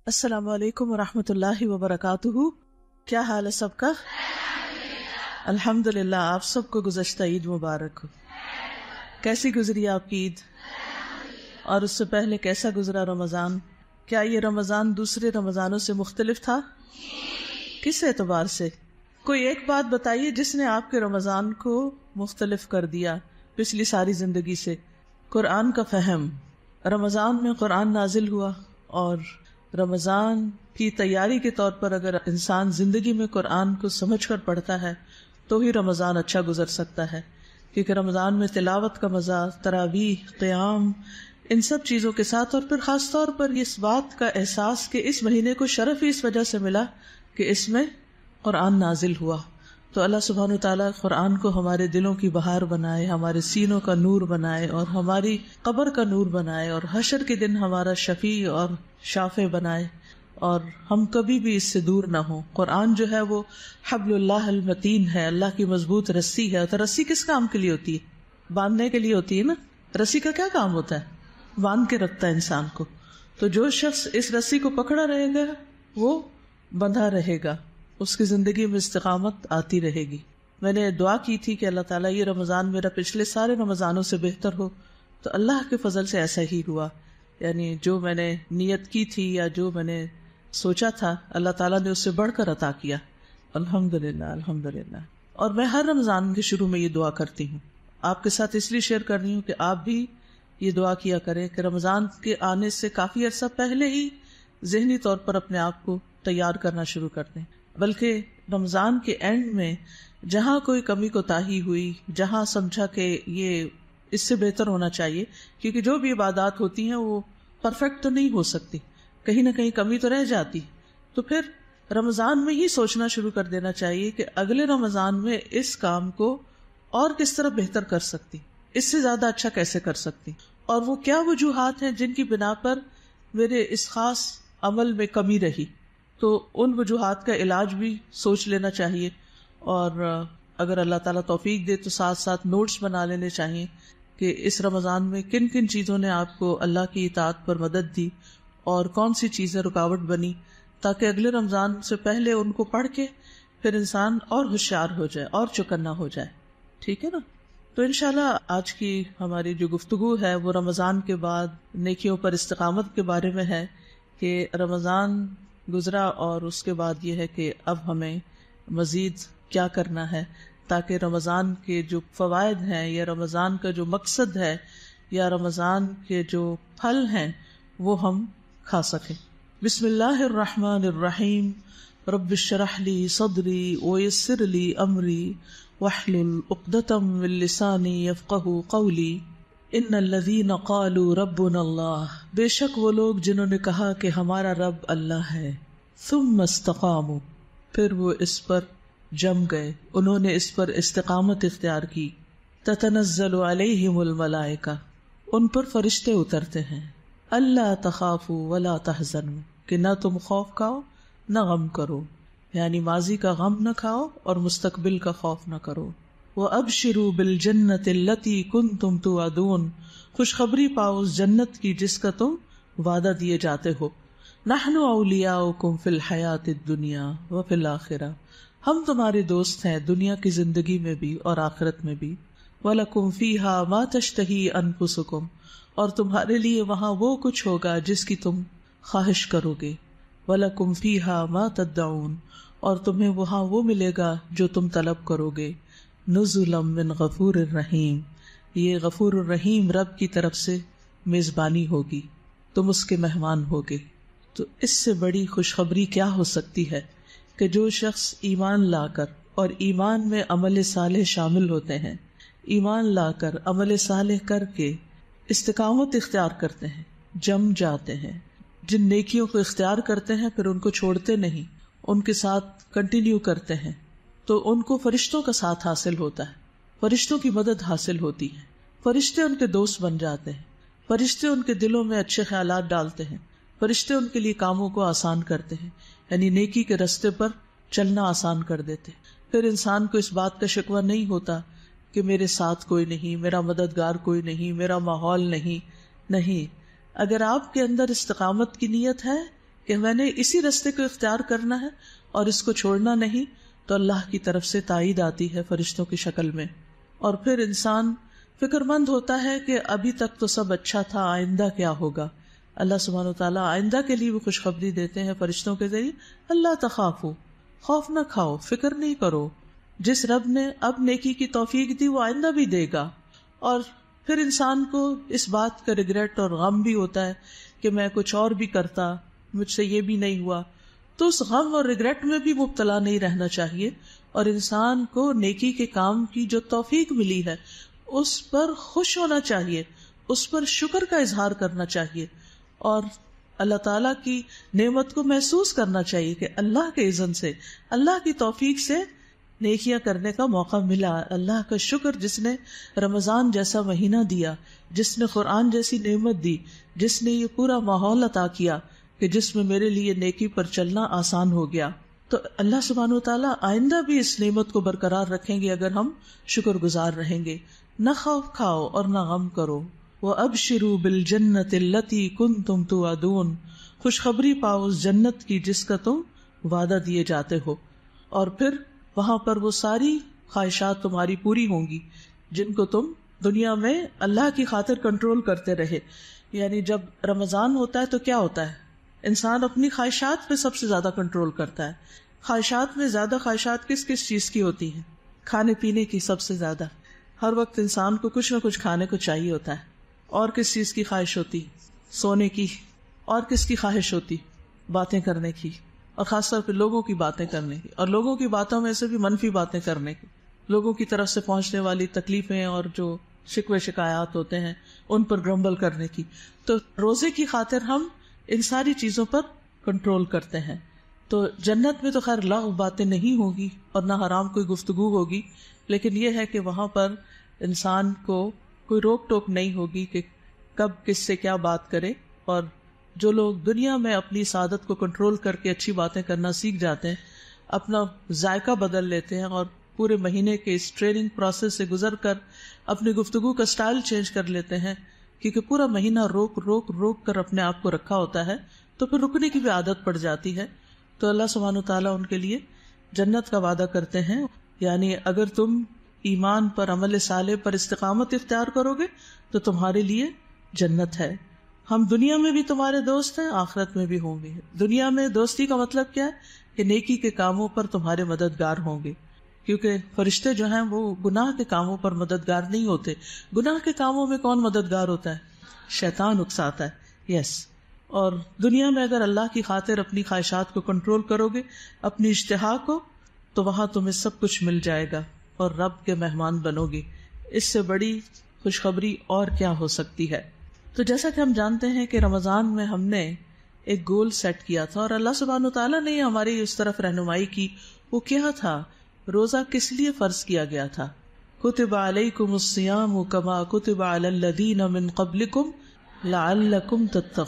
السلام علیکم ورحمۃ اللہ وبرکاتہ. کیا حال ہے سب کا؟ الحمدللہ. آپ سب کو گزشتہ عید مبارک ہو. کیسی گزری آپ کی عید؟ اور اس سے پہلے کیسا گزرا رمضان؟ کیا یہ رمضان دوسرے رمضانوں سے مختلف تھا؟ کس اعتبار سے؟ کوئی ایک بات بتائیے جس نے آپ کے رمضان کو مختلف کر دیا پچھلی ساری زندگی سے. قرآن کا فہم. رمضان میں قرآن نازل ہوا اور رمضان کی تیاری کے طور پر اگر انسان زندگی میں قرآن کو سمجھ کر پڑھتا ہے تو ہی رمضان اچھا گزر سکتا ہے، کیونکہ رمضان میں تلاوت کا مزہ، تراویح، قیام، ان سب چیزوں کے ساتھ، اور پھر خاص طور پر اس بات کا احساس کہ اس مہینے کو شرف ہی اس وجہ سے ملا کہ اس میں قرآن نازل ہوا. تو اللہ سبحانہ وتعالیٰ قرآن کو ہمارے دلوں کی بہار بنائے، ہمارے سینوں کا نور بنائے، اور ہماری قبر کا نور بنائے، اور حشر کے دن ہمارا شفیع اور شافع بنائے، اور ہم کبھی بھی اس سے دور نہ ہوں. قرآن جو ہے وہ حبل اللہ المتین ہے، اللہ کی مضبوط رسی ہے. تو رسی کس کام کے لیے ہوتی ہے؟ باندھنے کے لیے ہوتی ہے نا. رسی کا کیا کام ہوتا ہے؟ باندھ کے رکھتا ہے انسان کو. تو جو شخص اس رسی کو پکڑا رہے گا وہ بندھا رہے گا، اس کی زندگی میں استقامت آتی رہے گی. میں نے دعا کی تھی کہ اللہ تعالیٰ یہ رمضان میرا پچھلے سارے رمضانوں سے بہتر ہو، تو اللہ کے فضل سے ایسا ہی ہوا. یعنی جو میں نے نیت کی تھی یا جو میں نے سوچا تھا، اللہ تعالیٰ نے اس سے بڑھ کر عطا کیا. الحمدللہ الحمدللہ. اور میں ہر رمضان کے شروع میں یہ دعا کرتی ہوں. آپ کے ساتھ اس لیے شیئر کر رہی ہوں کہ آپ بھی یہ دعا کیا کریں کہ رمضان کے آنے سے کافی عرصہ پہلے ہی ذہنی طور پر اپنے آپ کو تیار کرنا شروع کر دیں. بلکہ رمضان کے اینڈ میں جہاں کوئی کمی کوتاہی ہوئی، جہاں سمجھا کہ یہ اس سے بہتر ہونا چاہیے، کیونکہ جو بھی عبادات ہوتی ہیں وہ پرفیکٹ تو نہیں ہو سکتی، کہیں نہ کہیں کمی تو رہ جاتی. تو پھر رمضان میں ہی سوچنا شروع کر دینا چاہیے کہ اگلے رمضان میں اس کام کو اور کس طرح بہتر کر سکتی، اس سے زیادہ اچھا کیسے کر سکتی، اور وہ کیا وجوہات ہیں جن کی بنا پر میرے اس خاص عمل میں کمی رہی. تو ان وجوہات کا علاج بھی سوچ لینا چاہیے، اور اگر اللہ تعالیٰ توفیق دے تو ساتھ ساتھ نوٹس بنا لینے چاہیے کہ اس رمضان میں کن کن چیزوں نے آپ کو اللہ کی اطاعت پر مدد دی اور کون سی چیزیں رکاوٹ بنی، تاکہ اگلے رمضان سے پہلے ان کو پڑھ کے پھر انسان اور ہوشیار ہو جائے اور چوکنا ہو جائے. ٹھیک ہے نا؟ تو انشاءاللہ آج کی ہماری جو گفتگو ہے وہ رمضان کے بعد نیکیوں پر استقامت کے بارے میں ہے کہ رمضان گزرا اور اس کے بعد یہ ہے کہ اب ہمیں مزید کیا کرنا ہے تاکہ رمضان کے جو فوائد ہیں یا رمضان کا جو مقصد ہے یا رمضان کے جو پھل ہیں وہ ہم کھا سکیں. بسم اللہ الرحمن الرحیم. رب اشرح لی صدری ویسر لی امری واحلل عقدۃ من لسانی یفقہوا قولی. ان الذین قالوا ربنا اللہ، بے شک وہ لوگ جنہوں نے کہا کہ ہمارا رب اللہ ہے، ثم استقاموا، پھر وہ اس پر جم گئے، انہوں نے اس پر استقامت اختیار کی. تتنزل علیہم الملائکہ، ان پر فرشتے اترتے ہیں. اللہ تخافوا ولا تحزنوا، کہ نہ تم خوف کھاؤ نہ غم کرو، یعنی ماضی کا غم نہ کھاؤ اور مستقبل کا خوف نہ کرو. وَأَبْشِرُوا بِالْجَنَّةِ الَّتِي كُنْتُمْ تُوعَدُونَ، خوشخبری پاؤ اس جنت کی جس کا تم وعدہ دیے جاتے ہو. نَحْنُ أَوْلِيَاؤُكُمْ فِي الْحَيَاةِ الدُّنْيَا وَفِي الْآخِرَةِ، ہم تمہارے دوست ہیں دنیا کی زندگی میں بھی اور آخرت میں بھی. وَلَكُمْ فِيهَا مَا تَشْتَهِي أَنفُسُكُمْ، اور تمہارے لیے وہاں وہ کچھ ہوگا جس کی تم خواہش کرو گے. وَلَكُمْ فِيهَا مَا تَدَّعُونَ، اور تمہیں وہاں وہ ملے گا جو تم طلب کرو گے. نزلا من غفور الرحیم، یہ غفور الرحیم رب کی طرف سے میزبانی ہوگی، تم اس کے مہمان ہوگے. تو اس سے بڑی خوشخبری کیا ہو سکتی ہے کہ جو شخص ایمان لا کر اور ایمان میں عمل صالح شامل ہوتے ہیں، ایمان لا کر عمل صالح کر کے استقامت اختیار کرتے ہیں، جم جاتے ہیں، جن نیکیوں کو اختیار کرتے ہیں پھر ان کو چھوڑتے نہیں، ان کے ساتھ کنٹینیو کرتے ہیں، تو ان کو فرشتوں کا ساتھ حاصل ہوتا ہے، فرشتوں کی مدد حاصل ہوتی ہے، فرشتے ان کے دوست بن جاتے ہیں، فرشتے ان کے دلوں میں اچھے خیالات ڈالتے ہیں، فرشتے ان کے لیے کاموں کو آسان کرتے ہیں، یعنی نیکی کے رستے پر چلنا آسان کر دیتے. پھر انسان کو اس بات کا شکوہ نہیں ہوتا کہ میرے ساتھ کوئی نہیں، میرا مددگار کوئی نہیں، میرا ماحول نہیں. اگر آپ کے اندر استقامت کی نیت ہے، کہ میں نے اسی راستے کو اختیار کرنا ہے اور اس کو چھوڑنا نہیں، تو اللہ کی طرف سے تائید آتی ہے فرشتوں کی شکل میں، اور پھر انسان فکر مند ہوتا ہے کہ ابھی تک تو سب اچھا تھا، آئندہ کیا ہوگا۔ اللہ سبحانہ وتعالیٰ آئندہ کے لیے بھی خوشخبری دیتے ہیں فرشتوں کے ذریعے، اللہ تخافو، خوف نہ کھاؤ، فکر نہیں کرو، جس رب نے اب نیکی کی توفیق دی وہ آئندہ بھی دے گا۔ اور پھر انسان کو اس بات کا ریگریٹ اور غم بھی ہوتا ہے کہ میں کچھ اور بھی کرتا، مجھ سے یہ بھی نہیں ہوا، تو اس غم اور ریگریٹ میں بھی مبتلا نہیں رہنا چاہیے، اور انسان کو نیکی کے کام کی جو توفیق ملی ہے اس پر خوش ہونا چاہیے، اس پر شکر کا اظہار کرنا چاہیے، اور اللہ تعالیٰ کی نعمت کو محسوس کرنا چاہیے کہ اللہ کے اذن سے، اللہ کی توفیق سے نیکیاں کرنے کا موقع ملا۔ اللہ کا شکر جس نے رمضان جیسا مہینہ دیا، جس نے قرآن جیسی نعمت دی، جس نے یہ پورا ماحول عطا کیا کہ جس میں میرے لیے نیکی پر چلنا آسان ہو گیا۔ تو اللہ سبحانہ وتعالیٰ آئندہ بھی اس نعمت کو برقرار رکھیں گے اگر ہم شکر گزار رہیں گے۔ نہ خوف کھاؤ اور نہ غم کرو، وَأَبْشِرُوا بِالْجَنَّةِ الَّتِي كُنْتُمْ تُوعَدُونَ، خوشخبری پاؤ اس جنت کی جس کا تم وعدہ دیے جاتے ہو، اور پھر وہاں پر وہ ساری خواہشات تمہاری پوری ہوں گی جن کو تم دنیا میں اللہ کی خاطر کنٹرول کرتے رہے۔ یعنی جب رمضان ہوتا ہے تو کیا ہوتا ہے؟ انسان اپنی خواہشات پہ سب سے زیادہ کنٹرول کرتا ہے۔ خواہشات میں زیادہ خواہشات کس کس چیز کی ہوتی ہیں؟ کھانے پینے کی سب سے زیادہ۔ ہر وقت انسان کو کچھ نہ کچھ کھانے کو چاہیے ہوتا ہے۔ اور کس چیز کی خواہش ہوتی؟ سونے کی۔ اور کس کی خواہش ہوتی؟ باتیں کرنے کی، اور خاص طور پہ لوگوں کی باتیں کرنے کی، اور لوگوں کی باتوں میں سے بھی منفی باتیں کرنے کی، لوگوں کی طرف سے پہنچنے والی تکلیفیں اور جو شکوے شکایات ہوتے ہیں ان پر گرمبل کرنے کی۔ تو روزے کی خاطر ہم ان ساری چیزوں پر کنٹرول کرتے ہیں۔ تو جنت میں تو خیر لغو باتیں نہیں ہوگی اور نہ حرام کوئی گفتگو ہوگی، لیکن یہ ہے کہ وہاں پر انسان کو کوئی روک ٹوک نہیں ہوگی کہ کب کس سے کیا بات کرے۔ اور جو لوگ دنیا میں اپنی سعادت کو کنٹرول کر کے اچھی باتیں کرنا سیکھ جاتے ہیں، اپنا ذائقہ بدل لیتے ہیں اور پورے مہینے کے اس ٹریننگ پروسیس سے گزر کر اپنی گفتگو کا سٹائل چینج کر لیتے ہیں، کیونکہ پورا مہینہ روک روک روک کر اپنے آپ کو رکھا ہوتا ہے، تو پھر رکنے کی بھی عادت پڑ جاتی ہے۔ تو اللہ سبحانہ وتعالیٰ ان کے لیے جنت کا وعدہ کرتے ہیں، یعنی اگر تم ایمان پر، عمل صالح پر استقامت اختیار کرو گے تو تمہارے لیے جنت ہے۔ ہم دنیا میں بھی تمہارے دوست ہیں، آخرت میں بھی ہوں گے۔ دنیا میں دوستی کا مطلب کیا ہے؟ کہ نیکی کے کاموں پر تمہارے مددگار ہوں گے، کیونکہ فرشتے جو ہیں وہ گناہ کے کاموں پر مددگار نہیں ہوتے۔ گناہ کے کاموں میں کون مددگار ہوتا ہے؟ شیطان اکساتا ہے، یس۔ اور دنیا میں اگر اللہ کی خاطر اپنی خواہشات کو کنٹرول کرو گے، اپنی اشتہا کو، تو وہاں تمہیں سب کچھ مل جائے گا اور رب کے مہمان بنو گے۔ اس سے بڑی خوشخبری اور کیا ہو سکتی ہے؟ تو جیسا کہ ہم جانتے ہیں کہ رمضان میں ہم نے ایک گول سیٹ کیا تھا، اور اللہ سبحانہ تعالیٰ نے ہماری اس طرف رہنمائی کی۔ وہ کیا تھا؟ روزہ کس لیے فرض کیا گیا تھا؟ کتب علیکم الصیام کما کتب علی الذین من قبلکم لعلکم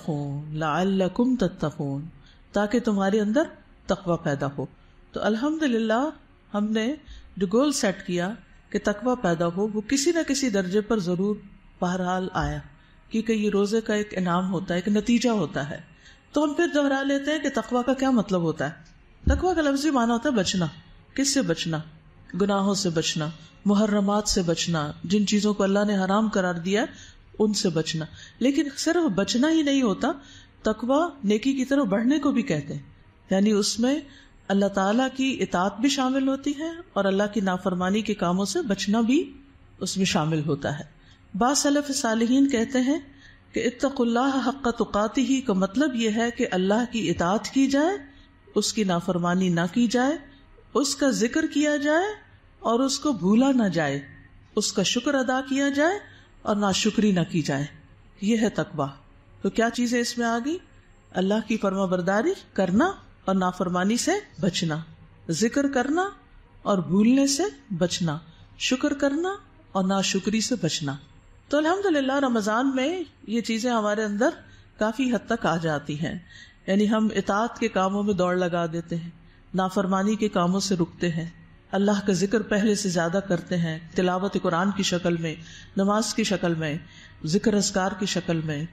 تتقون، تاکہ تمہارے اندر تقوی پیدا ہو۔ تو الحمدللہ ہم نے جو گول سیٹ کیا کہ تقوی پیدا ہو، وہ کسی نہ کسی درجے پر ضرور بہرحال آیا، کیونکہ یہ روزے کا ایک انعام ہوتا ہے، ایک نتیجہ ہوتا ہے۔ تو ہم پھر دوہرا لیتے ہیں کہ تقوی کا کیا مطلب ہوتا ہے۔ تقوی کا لفظی معنی ہوتا ہے بچنا۔ کس سے بچنا؟ گناہوں سے بچنا، محرمات سے بچنا، جن چیزوں کو اللہ نے حرام قرار دیا ان سے بچنا۔ لیکن صرف بچنا ہی نہیں ہوتا، تقوی نیکی کی طرف بڑھنے کو بھی کہتے ہیں، یعنی اس میں اللہ تعالیٰ کی اطاعت بھی شامل ہوتی ہے اور اللہ کی نافرمانی کے کاموں سے بچنا بھی اس میں شامل ہوتا ہے۔ بعض سلف صالحین کہتے ہیں کہ اتقوا اللہ حق تقاتہ کا مطلب یہ ہے کہ اللہ کی اطاعت کی جائے، اس کی نافرمانی نہ کی جائے، اس کا ذکر کیا جائے اور اس کو بھولا نہ جائے، اس کا شکر ادا کیا جائے اور ناشکری نہ کی جائے۔ یہ ہے تقویٰ۔ تو کیا چیزیں اس میں آ گئی؟ اللہ کی فرما برداری کرنا اور نافرمانی سے بچنا، ذکر کرنا اور بھولنے سے بچنا، شکر کرنا اور ناشکری سے بچنا۔ تو الحمدللہ رمضان میں یہ چیزیں ہمارے اندر کافی حد تک آ جاتی ہیں، یعنی ہم اطاعت کے کاموں میں دوڑ لگا دیتے ہیں، نافرمانی کے کاموں سے رکتے ہیں، اللہ کا ذکر پہلے سے زیادہ کرتے ہیں، تلاوت قرآن کی شکل میں، نماز کی شکل میں، ذکر اذکار کی شکل میں،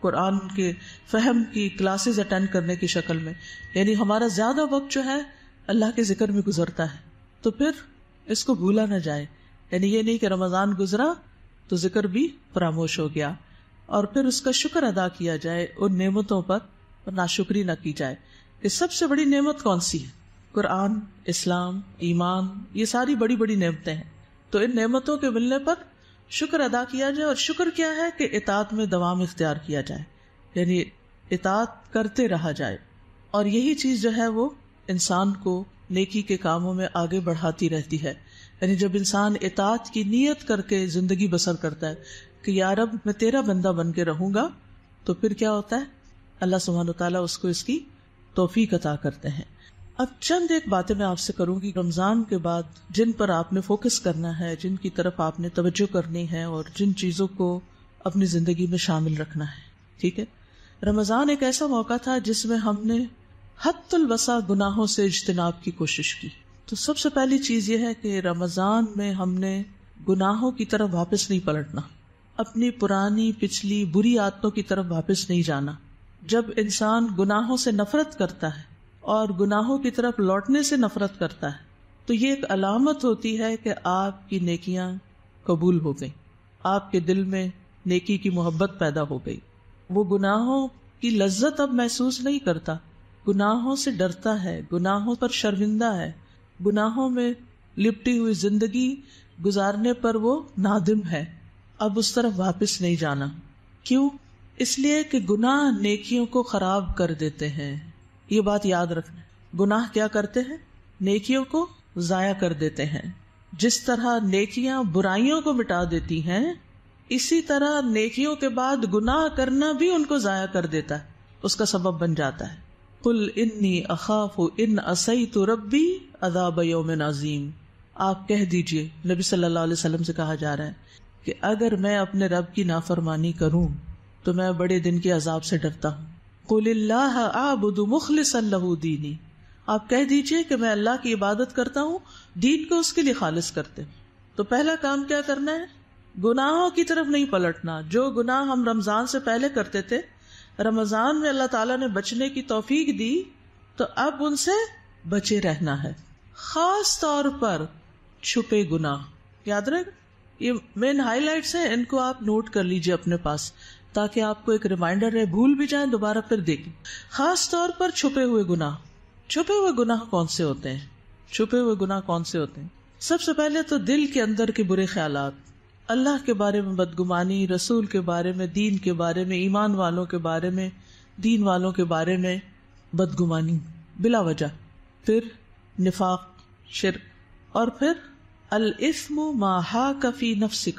قرآن کے فہم کی کلاسز اٹینڈ کرنے کی شکل میں، یعنی ہمارا زیادہ وقت جو ہے اللہ کے ذکر میں گزرتا ہے، تو پھر اس کو بھولا نہ جائے. یعنی یہ نہیں کہ رمضان گزرا تو ذکر بھی فراموش ہو گیا، اور پھر اس کا شکر ادا کیا جائے ان نعمتوں پر، اور ناشکری نہ کی جائے. کہ سب سے بڑی نعمت کون سی ہے؟ قرآن، اسلام، ایمان، یہ ساری بڑی بڑی نعمتیں ہیں. تو ان نعمتوں کے ملنے پر شکر ادا کیا جائے. اور شکر کیا ہے؟ کہ اطاعت میں دوام اختیار کیا جائے، یعنی اطاعت کرتے رہا جائے. اور یہی چیز جو ہے وہ انسان کو نیکی کے کاموں میں آگے بڑھاتی رہتی ہے. یعنی جب انسان اطاعت کی نیت کر کے زندگی بسر کرتا ہے کہ یا رب میں تیرا بندہ بن کے رہوں گا، تو پھر کیا ہوتا ہے؟ اللہ سبحانہ وتعالیٰ اس کو اس کی توفیق عطا کرتے ہیں. اب چند ایک باتیں میں آپ سے کروں گی رمضان کے بعد جن پر آپ نے فوکس کرنا ہے، جن کی طرف آپ نے توجہ کرنی ہے، اور جن چیزوں کو اپنی زندگی میں شامل رکھنا ہے. ٹھیک ہے؟ رمضان ایک ایسا موقع تھا جس میں ہم نے حد الوسع گناہوں سے اجتناب کی کوشش کی. تو سب سے پہلی چیز یہ ہے کہ رمضان میں ہم نے گناہوں کی طرف واپس نہیں پلٹنا، اپنی پرانی پچھلی بری عادتوں کی طرف واپس نہیں جانا. جب انسان گناہوں سے نفرت کرتا ہے اور گناہوں کی طرف لوٹنے سے نفرت کرتا ہے تو یہ ایک علامت ہوتی ہے کہ آپ کی نیکیاں قبول ہو گئی، آپ کے دل میں نیکی کی محبت پیدا ہو گئی. وہ گناہوں کی لذت اب محسوس نہیں کرتا، گناہوں سے ڈرتا ہے، گناہوں پر شرمندہ ہے، گناہوں میں لپٹی ہوئی زندگی گزارنے پر وہ نادم ہے. اب اس طرف واپس نہیں جانا. کیوں؟ اس لیے کہ گناہ نیکیوں کو خراب کر دیتے ہیں. یہ بات یاد رکھنا. گناہ کیا کرتے ہیں؟ نیکیوں کو ضائع کر دیتے ہیں. جس طرح نیکیاں برائیوں کو مٹا دیتی ہیں، اسی طرح نیکیوں کے بعد گناہ کرنا بھی ان کو ضائع کر دیتا ہے، اس کا سبب بن جاتا ہے. قل انی اخاف ان عصیت ربی عذاب یوم عظیم. آپ کہہ دیجئے، نبی صلی اللہ علیہ وسلم سے کہا جا رہا ہے کہ اگر میں اپنے رب کی نافرمانی کروں تو میں بڑے دن کے عذاب سے ڈرتا ہوں. قل اللہ اعبد مخلصا لہ دینی. آپ کہہ دیجئے کہ میں اللہ کی عبادت کرتا ہوں، دین کو اس کے لیے خالص کرتے ہیں. تو پہلا کام کیا کرنا ہے؟ گناہوں کی طرف نہیں پلٹنا. جو گناہ ہم رمضان سے پہلے کرتے تھے، رمضان میں اللہ تعالیٰ نے بچنے کی توفیق دی تو اب ان سے بچے رہنا ہے. خاص طور پر چھپے گناہ. یاد رکھ، یہ مین ہائی لائٹس ہیں، ان کو آپ نوٹ کر لیجئے اپنے پاس تاکہ آپ کو ایک ریمائنڈر رہے، بھول بھی جائیں دوبارہ پھر دیکھیں. خاص طور پر چھپے ہوئے گناہ. چھپے ہوئے گناہ کون سے ہوتے ہیں؟ چھپے ہوئے گناہ کون سے ہوتے ہیں؟ سب سے پہلے تو دل کے اندر کے برے خیالات، اللہ کے بارے میں بدگمانی، رسول کے بارے میں، دین کے بارے میں، ایمان والوں کے بارے میں، دین والوں کے بارے میں بدگمانی بلا وجہ. پھر نفاق، شرک، اور پھر الاثم ما حاک فی نفسک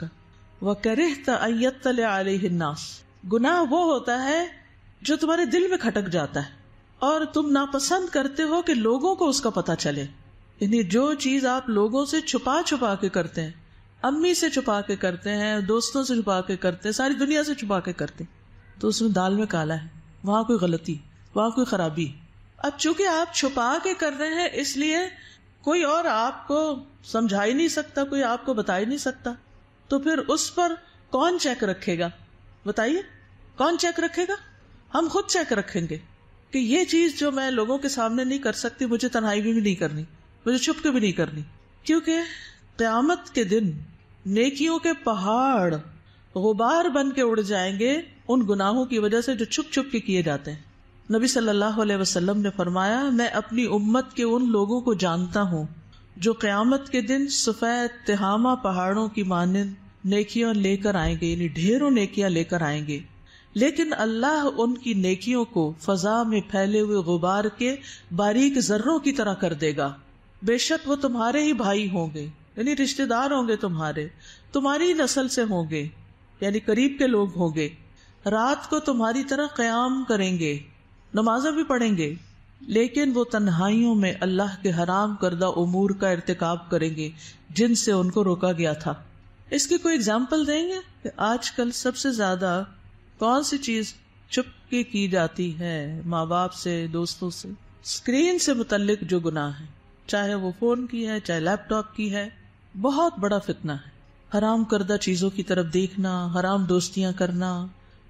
وکرہت ان یطلع علیہ الناس. گناہ وہ ہوتا ہے جو تمہارے دل میں کھٹک جاتا ہے اور تم ناپسند کرتے ہو کہ لوگوں کو اس کا پتہ چلے. یعنی جو چیز آپ لوگوں سے چھپا چھپا کے کرتے ہیں، امی سے چھپا کے کرتے ہیں، دوستوں سے چھپا کے کرتے ہیں، ساری دنیا سے چھپا کے کرتے ہیں، تو اس میں دال میں کالا ہے، وہاں کوئی غلطی، وہاں کوئی خرابی. اب چونکہ آپ چھپا کے کر رہے ہیں، اس لیے کوئی اور آپ کو سمجھا ہی نہیں سکتا، کوئی آپ کو بتا ہی نہیں سکتا. تو پھر اس پر کون چیک رکھے گا؟ بتائیے، کون چیک رکھے گا؟ ہم خود چیک رکھیں گے کہ یہ چیز جو میں لوگوں کے سامنے نہیں کر سکتی، مجھے تنہائی بھی نہیں کرنی، مجھے چھپ کے بھی نہیں کرنی. کیونکہ قیامت کے دن نیکیوں کے پہاڑ غبار بن کے اڑ جائیں گے ان گناہوں کی وجہ سے جو چھپ چھپ کے کیے جاتے ہیں. نبی صلی اللہ علیہ وسلم نے فرمایا، میں اپنی امت کے ان لوگوں کو جانتا ہوں جو قیامت کے دن سفید تہامہ پہاڑوں کی مانند نیکیاں لے کر آئیں گے، یعنی ڈھیروں نیکیاں لے کر آئیں گے، لیکن اللہ ان کی نیکیوں کو فضا میں پھیلے ہوئے غبار کے باریک ذروں کی طرح کر دے گا. بے شک وہ تمہارے ہی بھائی ہوں گے، یعنی رشتہ دار ہوں گے، تمہاری نسل سے ہوں گے، یعنی قریب کے لوگ ہوں گے. رات کو تمہاری طرح قیام کریں گے، نمازیں بھی پڑھیں گے، لیکن وہ تنہائیوں میں اللہ کے حرام کردہ امور کا ارتکاب کریں گے جن سے ان کو روکا گیا تھا. اس کی کوئی اگزامپل دیں گے کہ آج کل سب سے زیادہ کون سی چیز چھپ کے کی جاتی ہے؟ ماں باپ سے، دوستوں سے، اسکرین سے متعلق جو گناہ ہے، چاہے وہ فون کی ہے، چاہے لیپ ٹاپ کی ہے، بہت بڑا فتنہ ہے. حرام کردہ چیزوں کی طرف دیکھنا، حرام دوستیاں کرنا،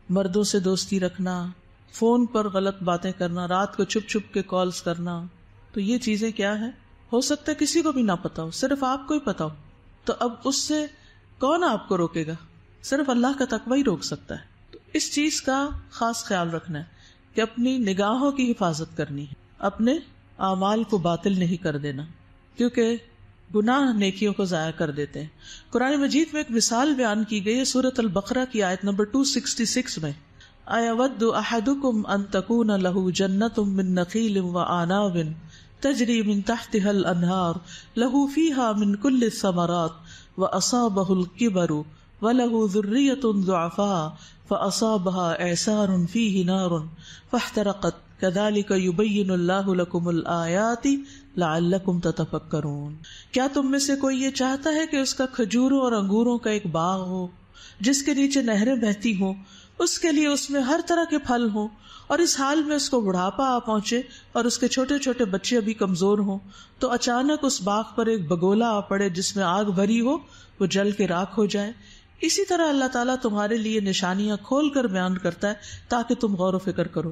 مردوں سے دوستی رکھنا، فون پر غلط باتیں کرنا، رات کو چھپ چھپ کے کالز کرنا، تو یہ چیزیں کیا ہے؟ ہو سکتا ہے کسی کو بھی نہ پتا ہو، صرف آپ کو ہی پتا ہو. تو اب اس سے کون آپ کو روکے گا؟ صرف اللہ کا تقوی ہی روک سکتا ہے. تو اس چیز کا خاص خیال رکھنا ہے کہ اپنی نگاہوں کی حفاظت کرنی ہے، اپنے اعمال کو باطل نہیں کر دینا، کیونکہ گناہ نیکیوں کو ضائع کر دیتے ہیں. قرآن مجید میں ایک مثال بیان کی گئی ہے سورۃ البقرہ کی آیت نمبر 266 میں. اَيَوَدُّ أَحَدُكُمْ أَن تَكُونَ لَهُ جَنَّةٌ مِّن نَخِيلٍ وَأَعْنَابٍ تَجْرِي مِن تَحْتِهَا الْأَنْهَارُ لَهُ فِيهَا مِن كُلِّ الثَّمَرَاتِ وَأَصَابَهُ الْكِبَرُ وَلَهُ ذُرِّيَّةٌ ضُعَفَاءُ فَأَصَابَهَا إِعْصَارٌ فِيهِ نَارٌ فَاحْتَرَقَتْ كَذَلِكَ يُبَيِّنُ اللَّهُ لَكُمُ الْآيَاتِ لَعَلَّكُمْ تَتَفَكَّرُونَ. کیا تم میں سے کوئی یہ چاہتا ہے کہ اس کا کھجوروں اور انگوروں کا ایک باغ ہو جس کے نیچے نہریں بہتی ہوں، اس کے لیے اس میں ہر طرح کے پھل ہوں، اور اس حال میں اس کو بڑھاپا آ پہنچے اور اس کے چھوٹے چھوٹے بچے ابھی کمزور ہوں، تو اچانک اس باغ پر ایک بگولا آ پڑے جس میں آگ بھری ہو، وہ جل کے راکھ ہو جائے. اسی طرح اللہ تعالیٰ تمہارے لیے نشانیاں کھول کر بیان کرتا ہے تاکہ تم غور و فکر کرو.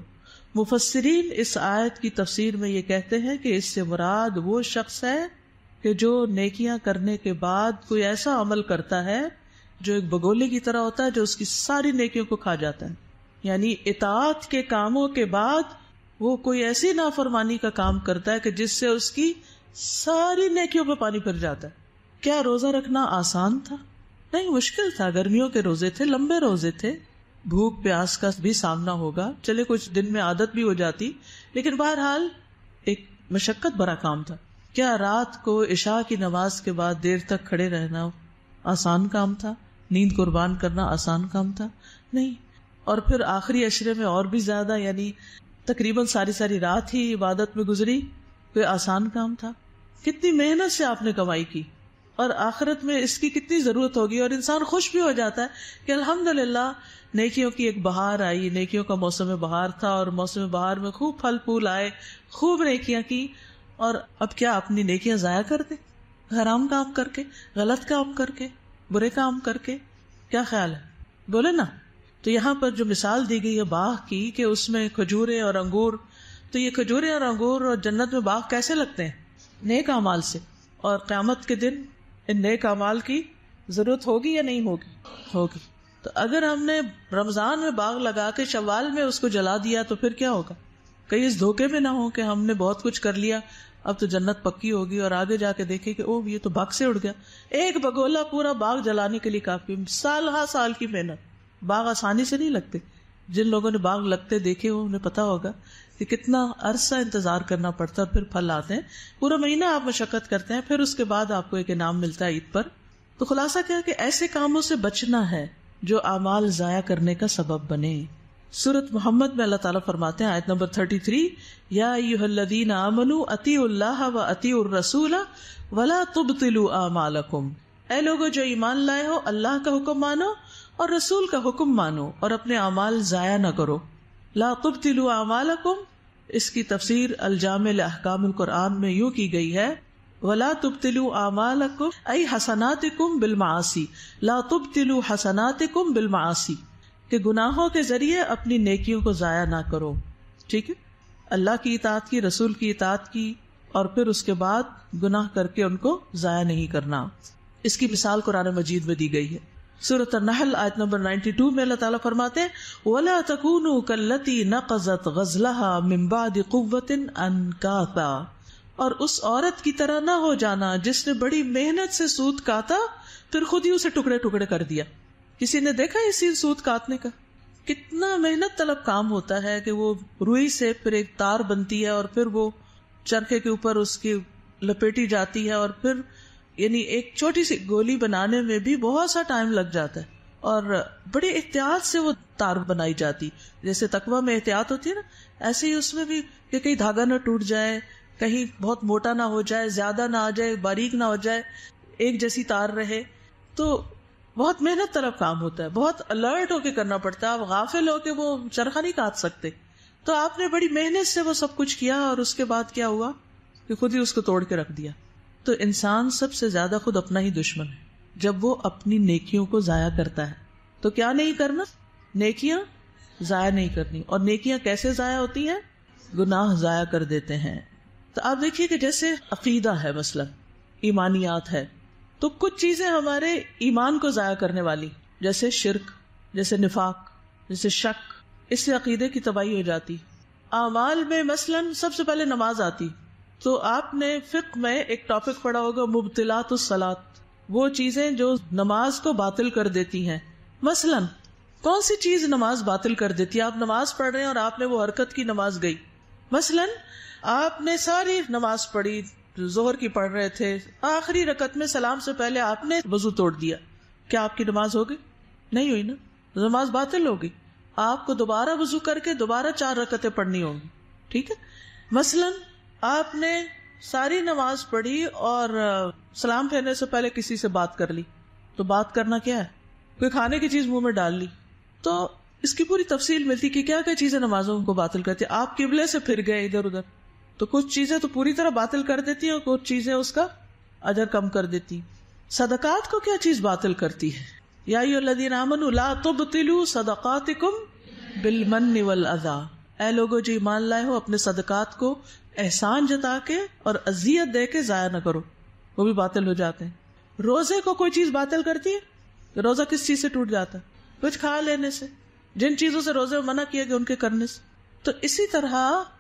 مفسرین اس آیت کی تفسیر میں یہ کہتے ہیں کہ اس سے مراد وہ شخص ہے کہ جو نیکیاں کرنے کے بعد کوئی ایسا عمل کرتا ہے جو ایک بگولے کی طرح ہوتا ہے جو اس کی ساری نیکیوں کو کھا جاتا ہے. یعنی اطاعت کے کاموں کے بعد وہ کوئی ایسی نافرمانی کا کام کرتا ہے کہ جس سے اس کی ساری نیکیوں پہ پانی پھر جاتا ہے. کیا روزہ رکھنا آسان تھا؟ نہیں، مشکل تھا. گرمیوں کے روزے تھے، لمبے روزے تھے، بھوک پیاس کا بھی سامنا ہوگا. چلے کچھ دن میں عادت بھی ہو جاتی، لیکن بہرحال ایک مشقت بھرا کام تھا. کیا رات کو عشاء کی نماز کے بعد دیر تک کھڑے رہنا آسان کام تھا؟ نیند قربان کرنا آسان کام تھا؟ نہیں. اور پھر آخری عشرے میں اور بھی زیادہ، یعنی تقریباً ساری رات ہی عبادت میں گزری. کوئی آسان کام تھا؟ کتنی محنت سے آپ نے کمائی کی، اور آخرت میں اس کی کتنی ضرورت ہوگی. اور انسان خوش بھی ہو جاتا ہے کہ الحمدللہ نیکیوں کی ایک بہار آئی، نیکیوں کا موسم بہار تھا، اور موسم بہار میں خوب پھل پھول آئے، خوب نیکیاں کی. اور اب کیا اپنی نیکیاں ضائع کر دیں حرام کام کر کے، غلط کام کر کے، برے کام کر کے؟ کیا خیال ہے؟ بولے نا. تو یہاں پر جو مثال دی گئی ہے باغ کی کہ اس میں کھجورے اور انگور، تو یہ کھجورے اور انگور اور جنت میں باغ کیسے لگتے ہیں؟ نیک اعمال سے. اور قیامت کے دن ان نیک اعمال کی ضرورت ہوگی یا نہیں ہوگی؟ ہوگی. تو اگر ہم نے رمضان میں باغ لگا کے شوال میں اس کو جلا دیا تو پھر کیا ہوگا؟ کہیں اس دھوکے میں نہ ہو کہ ہم نے بہت کچھ کر لیا، اب تو جنت پکی ہوگی، اور آگے جا کے دیکھے کہ اوہ یہ تو باغ سے اڑ گیا. ایک بگولا پورا باغ جلانے کے لیے کافی، سال ہا سال کی محنت. باغ آسانی سے نہیں لگتے. جن لوگوں نے باغ لگتے دیکھے ہو انہیں پتا ہوگا کہ کتنا عرصہ انتظار کرنا پڑتا ہے، پھر پھل آتے ہیں. پورا مہینہ آپ مشقت کرتے ہیں، پھر اس کے بعد آپ کو ایک انعام ملتا ہے عید پر. تو خلاصہ کیا کہ ایسے کاموں سے بچنا ہے جو اعمال ضائع کرنے کا سبب بنے. سورۃ محمد میں اللہ تعالیٰ فرماتے ہیں آیت نمبر 33، یا ایھا الذین آمنوا اطیعوا اللہ واطیعوا الرسول ولا تبطلوا اعمالکم. اے لوگو جو ایمان لائے ہو، اللہ کا حکم مانو اور رسول کا حکم مانو اور اپنے اعمال ضائع نہ کرو. لا تبطلوا اعمالکم، اس کی تفسیر الجامع لاحکام القرآن میں یوں کی گئی ہے، ولا تبطلوا اعمالکم ای حسناتکم بالمعاصی، لا تبطلوا حسناتکم بالمعاصی، کہ گناہوں کے ذریعے اپنی نیکیوں کو ضائع نہ کرو. ٹھیک ہے، اللہ کی اطاعت کی، رسول کی اطاعت کی، اور پھر اس کے بعد گناہ کر کے ان کو ضائع نہیں کرنا. اس کی مثال قرآن مجید میں دی گئی ہے. سورۃ النحل آیت نمبر 92 میں اللہ تعالیٰ فرماتے ہیں وَلَا تَكُونُوا كَالَّتِي نَقَضَتْ غَزْلَهَا مِن بَعْدِ قُوَّةٍ أَنْكَاثًا، اور اس عورت کی طرح نہ ہو جانا جس نے بڑی محنت سے سوت کاتا پھر خود ہی اسے ٹکڑے ٹکڑے کر دیا. کسی نے دیکھا اسی سوت کاٹنے کا؟ کتنا محنت طلب کام ہوتا ہے کہ وہ روئی سے پھر ایک تار بنتی ہے، اور پھر وہ چرخے کے اوپر اس کی لپیٹی جاتی ہے، اور پھر یعنی ایک چھوٹی سی گولی بنانے میں بھی بہت سا ٹائم لگ جاتا ہے، اور بڑی احتیاط سے وہ تار بنائی جاتی. جیسے تقویٰ میں احتیاط ہوتی ہے نا، ایسے ہی اس میں بھی کہ کہیں دھاگا نہ ٹوٹ جائے، کہیں بہت موٹا نہ ہو جائے، زیادہ نہ آ جائے، باریک نہ ہو جائے، ایک جیسی تار رہے. تو بہت محنت طلب کام ہوتا ہے، بہت الرٹ ہو کے کرنا پڑتا ہے. آپ غافل ہو کے وہ چرخہ نہیں کاٹ سکتے. تو آپ نے بڑی محنت سے وہ سب کچھ کیا، اور اس کے بعد کیا ہوا کہ خود ہی اس کو توڑ کے رکھ دیا. تو انسان سب سے زیادہ خود اپنا ہی دشمن ہے جب وہ اپنی نیکیوں کو ضائع کرتا ہے. تو کیا نہیں کرنا؟ نیکیاں ضائع نہیں کرنی. اور نیکیاں کیسے ضائع ہوتی ہیں؟ گناہ ضائع کر دیتے ہیں. تو آپ دیکھیے کہ جیسے عقیدہ ہے، مثلا ایمانیات ہے، تو کچھ چیزیں ہمارے ایمان کو ضائع کرنے والی، جیسے شرک، جیسے نفاق، جیسے شک، اس سے عقیدے کی تباہی ہو جاتی. اعمال میں مثلا سب سے پہلے نماز آتی. تو آپ نے فقہ میں ایک ٹاپک پڑھا ہوگا مبطلات الصلاۃ، وہ چیزیں جو نماز کو باطل کر دیتی ہیں. مثلا کون سی چیز نماز باطل کر دیتی ہے؟ آپ نماز پڑھ رہے ہیں اور آپ نے وہ حرکت کی، نماز گئی. مثلا آپ نے ساری نماز پڑھی، ظہر کی پڑھ رہے تھے، آخری رکعت میں سلام سے پہلے آپ نے وضو توڑ دیا، کیا آپ کی نماز ہوگی؟ نہیں ہوئی نا، نماز باطل ہوگی. آپ کو دوبارہ وضو کر کے دوبارہ 4 رکعتیں پڑھنی ہوں گی. ٹھیک ہے. مثلا آپ نے ساری نماز پڑھی اور سلام پھیرنے سے پہلے کسی سے بات کر لی، تو بات کرنا کیا ہے؟ کوئی کھانے کی چیز منہ میں ڈال لی. تو اس کی پوری تفصیل ملتی کہ کیا کیا چیزیں نمازوں کو باطل کرتی. آپ قبلے سے پھر گئے ادھر ادھر، تو کچھ چیزیں تو پوری طرح باطل کر دیتی ہیں اور کچھ چیزیں اس کا اجر کم کر دیتی. صدقات کو کیا چیز باطل کرتی ہے؟ یا ایھا الذین آمنوا لا تبطلوا صدقاتکم بالمن والاذی، اے لوگو جو ایمان لائے ہو اپنے صدقات کو احسان جتا کے اور اذیت دے کے ضائع نہ کرو، وہ بھی باطل ہو جاتے ہیں. روزے کو کوئی چیز باطل کرتی ہے؟ روزہ کس چیز سے ٹوٹ جاتا ہے؟ کچھ کھا لینے سے، جن چیزوں سے روزے منع کیا گیا ان کے کرنے سے. تو اسی طرح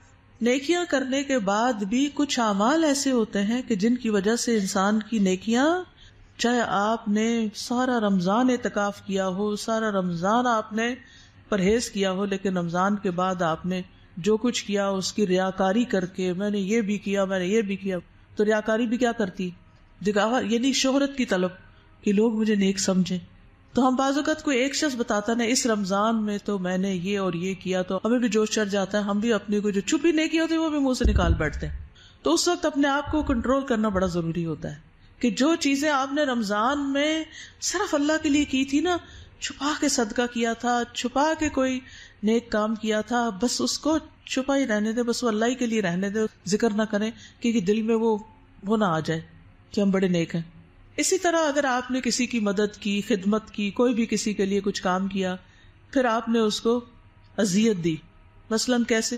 نیکیاں کرنے کے بعد بھی کچھ اعمال ایسے ہوتے ہیں کہ جن کی وجہ سے انسان کی نیکیاں، چاہے آپ نے سارا رمضان اعتکاف کیا ہو، سارا رمضان آپ نے پرہیز کیا ہو، لیکن رمضان کے بعد آپ نے جو کچھ کیا اس کی ریاکاری کر کے میں نے یہ بھی کیا، میں نے یہ بھی کیا. تو ریاکاری بھی کیا کرتی؟ دکھاوا، یعنی شہرت کی طلب کہ لوگ مجھے نیک سمجھیں. تو ہم بعض اوقات کوئی ایک شخص بتاتا نا اس رمضان میں تو میں نے یہ اور یہ کیا، تو ہمیں بھی جوش چڑھ جاتا ہے، ہم بھی اپنی کو جو چھپی نیکی ہوتی ہے وہ بھی منہ سے نکال بیٹھتے ہیں. تو اس وقت اپنے آپ کو کنٹرول کرنا بڑا ضروری ہوتا ہے کہ جو چیزیں آپ نے رمضان میں صرف اللہ کے لیے کی تھی نا، چھپا کے صدقہ کیا تھا، چھپا کے کوئی نیک کام کیا تھا، بس اس کو چھپا ہی رہنے دے، بس وہ اللہ ہی کے لیے رہنے دے، ذکر نہ کریں کیونکہ دل میں وہ نہ آ جائے کہ ہم بڑے نیک ہیں. اسی طرح اگر آپ نے کسی کی مدد کی، خدمت کی، کوئی بھی کسی کے لیے کچھ کام کیا، پھر آپ نے اس کو اذیت دی، مثلاً کیسے؟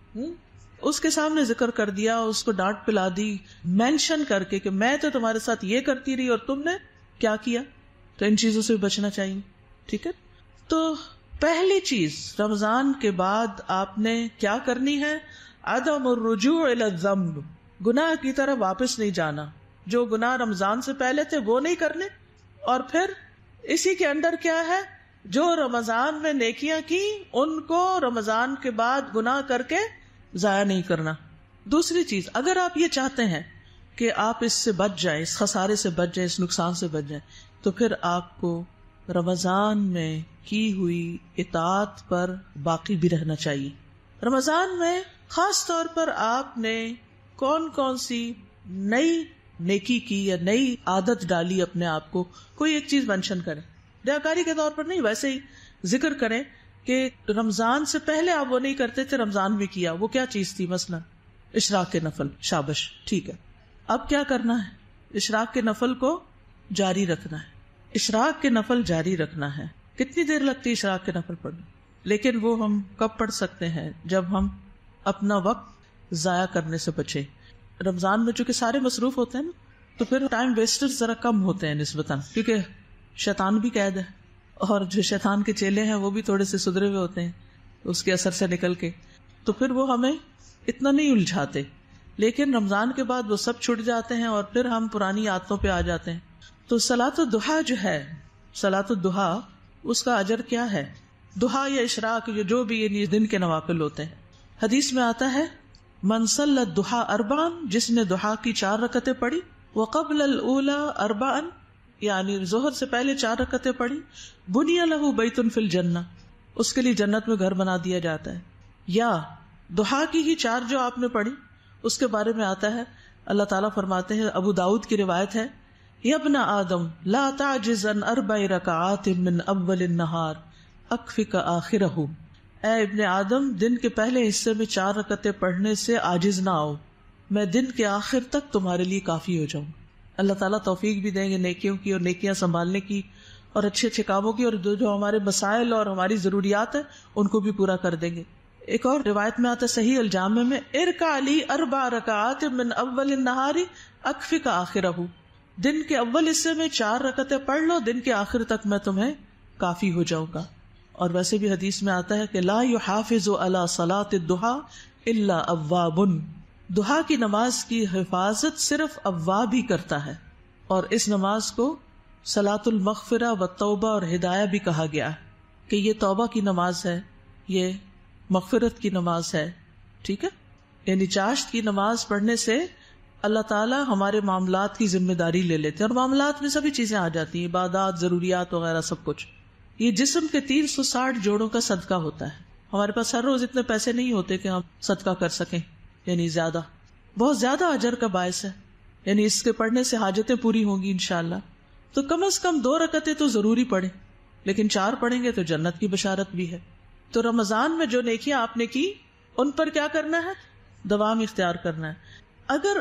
اس کے سامنے ذکر کر دیا، اس کو ڈانٹ پلا دی، مینشن کر کے کہ میں تو تمہارے ساتھ یہ کرتی رہی اور تم نے کیا کیا. تو ان چیزوں سے بچنا چاہیے. ٹھیک ہے. تو پہلی چیز رمضان کے بعد آپ نے کیا کرنی ہے؟ عدم الرجوع الی الذنب، گناہ کی طرف واپس نہیں جانا. جو گناہ رمضان سے پہلے تھے وہ نہیں کرنے، اور پھر اسی کے اندر کیا ہے؟ جو رمضان میں نیکیاں کی ان کو رمضان کے بعد گناہ کر کے ضائع نہیں کرنا. دوسری چیز، اگر آپ یہ چاہتے ہیں کہ آپ اس سے بچ جائیں، اس خسارے سے بچ جائیں، اس نقصان سے بچ جائیں، تو پھر آپ کو رمضان میں کی ہوئی اطاعت پر باقی بھی رہنا چاہیے. رمضان میں خاص طور پر آپ نے کون کون سی نئی نیکی کی یا نئی عادت ڈالی اپنے آپ کو، کوئی ایک چیز مینشن کریں. ریاکاری کے طور پر نہیں، ویسے ہی ذکر کریں کہ رمضان سے پہلے آپ وہ نہیں کرتے تھے، رمضان بھی کیا. وہ کیا چیز تھی؟ مثلا اشراق کے نفل. شابش، ٹھیک ہے. اب کیا کرنا ہے؟ اشراق کے نفل کو جاری رکھنا ہے. اشراق کے نفل جاری رکھنا ہے. کتنی دیر لگتی ہے اشراق کے نفل پڑھنے؟ لیکن وہ ہم کب پڑھ سکتے ہیں؟ جب ہم اپنا وقت ضائع کرنے سے بچے. رمضان میں چونکہ سارے مصروف ہوتے ہیں نا، تو پھر ٹائم ویسٹر ذرا کم ہوتے ہیں نسبتاً، کیونکہ شیطان بھی قید ہے، اور جو شیطان کے چیلے ہیں وہ بھی تھوڑے سے سدھرے ہوئے ہوتے ہیں اس کے اثر سے نکل کے، تو پھر وہ ہمیں اتنا نہیں الجھاتے. لیکن رمضان کے بعد وہ سب چھٹ جاتے ہیں اور پھر ہم پرانی عادتوں پہ آ جاتے ہیں. تو صلاۃ الضحیٰ جو ہے، صلاۃ الضحیٰ، اس کا اجر کیا ہے؟ ضحیٰ یا اشراق جو بھی یہ دن کے نوافل ہوتے ہیں. حدیث میں آتا ہے من صلی الضحیٰ اربعا، جس نے ضحیٰ کی 4 رکعتیں پڑھی، وقبل الاولی اربعا، یعنی ظہر سے پہلے 4 رکعتیں پڑھی، بنی لہ بیت فی الجنہ، اس کے لیے جنت میں گھر بنا دیا جاتا ہے. یا ضحیٰ کی ہی 4 جو آپ نے پڑھی، اس کے بارے میں آتا ہے، اللہ تعالیٰ فرماتے ہیں، ابو داؤد کی روایت ہے، یا ابن آدم لا تعجز عن 4 رکعات من اول النہار اکفک آخرہ، اے ابن آدم دن کے پہلے حصے میں 4 رکعتیں پڑھنے سے عاجز نہ آؤ، میں دن کے آخر تک تمہارے لیے کافی ہو جاؤں. اللہ تعالیٰ توفیق بھی دیں گے نیکیوں کی اور نیکیاں سنبھالنے کی اور اچھے اچھے کاموں کی، اور جو ہمارے مسائل اور ہماری ضروریات ہیں ان کو بھی پورا کر دیں گے. ایک اور روایت میں آتا صحیح الجامع میں، ارکع لی 4 رکعات من اول النہار اکفک آخرہ، دن کے اول حصے میں 4 رکعتیں پڑھ لو، دن کے آخر تک میں تمہیں کافی ہو جاؤں گا. اور ویسے بھی حدیث میں آتا ہے کہ لا یحافظ علی صلاۃ الضحى الا اواب، ضحیٰ کی نماز کی حفاظت صرف اواب ہی کرتا ہے. اور اس نماز کو صلاۃ المغفرہ و توبہ اور ہدایہ بھی کہا گیا ہے کہ یہ توبہ کی نماز ہے، یہ مغفرت کی نماز ہے. ٹھیک ہے، یعنی چاشت کی نماز پڑھنے سے اللہ تعالیٰ ہمارے معاملات کی ذمہ داری لے لیتے ہیں، اور معاملات میں سبھی چیزیں آ جاتی ہیں، عبادات، ضروریات وغیرہ سب کچھ. یہ جسم کے 360 جوڑوں کا صدقہ ہوتا ہے. ہمارے پاس ہر روز اتنے پیسے نہیں ہوتے کہ ہم صدقہ کر سکیں، یعنی زیادہ، بہت زیادہ اجر کا باعث ہے. یعنی اس کے پڑھنے سے حاجتیں پوری ہوں گی انشاءاللہ. تو کم از کم 2 رکعتیں تو ضروری پڑھیں، لیکن 4 پڑھیں گے تو جنت کی بشارت بھی ہے. تو رمضان میں جو نیکیاں آپ نے کی ان پر کیا کرنا ہے؟ دوام اختیار کرنا ہے. اگر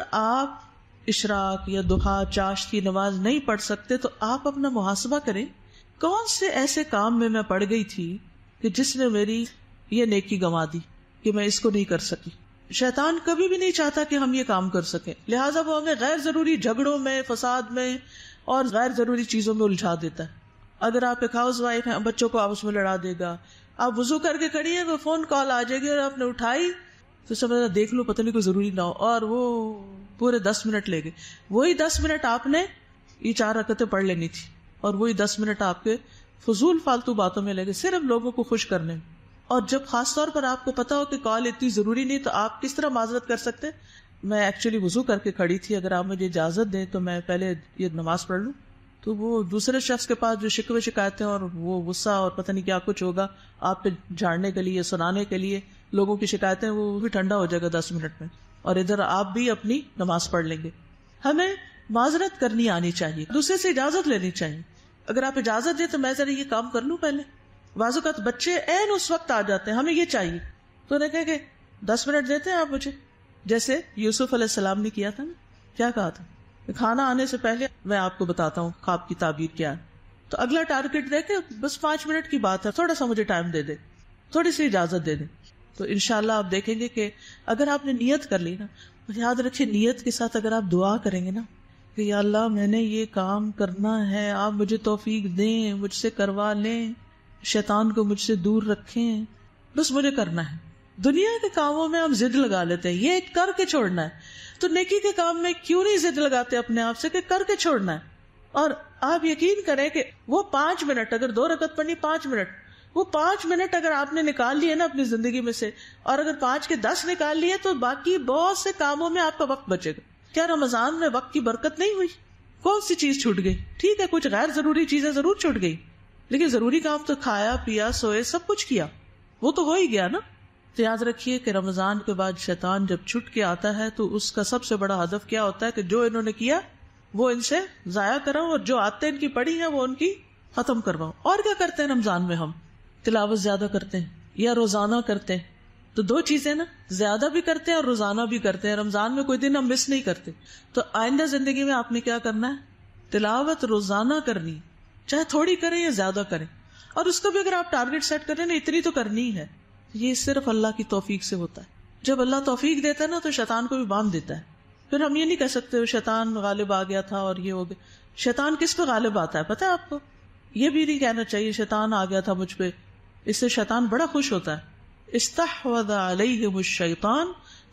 آپ اشراق یا ضحیٰ، چاشت کی نماز نہیں پڑھ سکتے تو آپ اپنا محاسبہ کریں، کون سے ایسے کام میں پڑ گئی تھی کہ جس نے میری یہ نیکی گنوا دی کہ میں اس کو نہیں کر سکی. شیطان کبھی بھی نہیں چاہتا کہ ہم یہ کام کر سکیں، لہٰذا وہ ہمیں غیر ضروری جھگڑوں میں، فساد میں اور غیر ضروری چیزوں میں الجھا دیتا ہے. اگر آپ ایک ہاؤس وائف ہیں، بچوں کو آپس میں لڑا دے گا. آپ وضو کر کے کھڑی ہیں، وہ فون کال آ جائے گی اور آپ نے اٹھائی تو سمجھا دیکھ لو پتہ نہیں کوئی ضروری نہ ہو، اور وہ پورے 10 منٹ لے گئے. وہی 10 منٹ آپ نے یہ 4 رکعتیں پڑھ لینی تھی، اور وہی 10 منٹ آپ کے فضول فالتو باتوں میں لگے، صرف لوگوں کو خوش کرنے میں. اور جب خاص طور پر آپ کو پتا ہو کہ کال اتنی ضروری نہیں تو آپ کس طرح معذرت کر سکتے؟ میں ایکچولی وضو کر کے کھڑی تھی، اگر آپ مجھے اجازت دیں تو میں پہلے یہ نماز پڑھ لوں. تو وہ دوسرے شخص کے پاس جو شکوے شکایتیں اور وہ غصہ اور پتہ نہیں کیا کچھ ہوگا آپ پہ جھاڑنے کے لیے، سنانے کے لیے لوگوں کی شکایتیں، وہ بھی ٹھنڈا ہو جائے گا 10 منٹ میں، اور ادھر آپ بھی اپنی نماز پڑھ لیں گے. ہمیں معذرت کرنی آنی چاہیے، دوسرے سے اجازت لینی چاہیے. اگر آپ اجازت دیں تو میں ذرا یہ کام کر لوں پہلے. بعض اوقات بچے عین اس وقت آ جاتے ہیں، ہمیں یہ چاہیے، تو انہیں کہا کہ 10 منٹ دیتے ہیں آپ مجھے، جیسے یوسف علیہ السلام نے کیا تھا نا. کیا کہا تھا؟ کھانا آنے سے پہلے میں آپ کو بتاتا ہوں خواب کی تعبیر کیا ہے. تو اگلا ٹارگٹ دے کے بس 5 منٹ کی بات ہے، تھوڑا سا مجھے ٹائم دے دے، تھوڑی سی اجازت دے دیں. تو انشاءاللہ آپ دیکھیں گے کہ اگر آپ نے نیت کر لی نا، یاد رکھیں نیت کے ساتھ اگر آپ دعا کریں گے نا کہ یا اللہ میں نے یہ کام کرنا ہے، آپ مجھے توفیق دیں، مجھ سے کروا لیں، شیطان کو مجھ سے دور رکھیں، بس مجھے کرنا ہے. دنیا کے کاموں میں ہم ضد لگا لیتے ہیں، یہ کر کے چھوڑنا ہے. تو نیکی کے کام میں کیوں نہیں ضد لگاتے اپنے آپ سے کہ کر کے چھوڑنا ہے؟ اور آپ یقین کریں کہ وہ 5 منٹ، اگر 2 رکعت پڑھنی 5 منٹ، وہ 5 منٹ اگر آپ نے نکال لیے نا اپنی زندگی میں سے، اور اگر 5 کے 10 نکال لیے تو باقی بہت سے کاموں میں آپ کا وقت بچے گا. کیا رمضان میں وقت کی برکت نہیں ہوئی؟ کون سی چیز چھوٹ گئی؟ ٹھیک ہے کچھ غیر ضروری چیزیں ضرور چھوٹ گئی، لیکن ضروری کام تو کھایا پیا سوئے سب کچھ کیا، وہ تو ہو ہی گیا نا. تو یاد رکھیے کہ رمضان کے بعد شیطان جب چھٹ کے آتا ہے تو اس کا سب سے بڑا ہدف کیا ہوتا ہے کہ جو انہوں نے کیا وہ ان سے ضائع کراؤں، اور جو آتے ان کی پڑی ہیں وہ ان کی ختم کرواؤں. اور کیا کرتے ہیں رمضان میں؟ ہم تلاوت زیادہ کرتے ہیں یا روزانہ کرتے ہیں. تو 2 چیزیں نا، زیادہ بھی کرتے ہیں اور روزانہ بھی کرتے ہیں. رمضان میں کوئی دن ہم مس نہیں کرتے. تو آئندہ زندگی میں آپ نے کیا کرنا ہے؟ تلاوت روزانہ کرنی، چاہے تھوڑی کریں یا زیادہ کریں. اور اس کو بھی اگر آپ ٹارگٹ سیٹ کریں نا اتنی تو کرنی ہے. یہ صرف اللہ کی توفیق سے ہوتا ہے. جب اللہ توفیق دیتا ہے نا تو شیطان کو بھی باندھ دیتا ہے. پھر ہم یہ نہیں کہہ سکتے شیطان غالب آ گیا تھا اور یہ ہو گیا. شیطان کس پہ غالب آتا ہے پتہ ہے آپ کو؟ یہ بھی نہیں کہنا چاہیے شیطان آ گیا تھا مجھ پہ. اس سے شیطان بڑا خوش ہوتا ہے. استحوذ علیہم الشیطان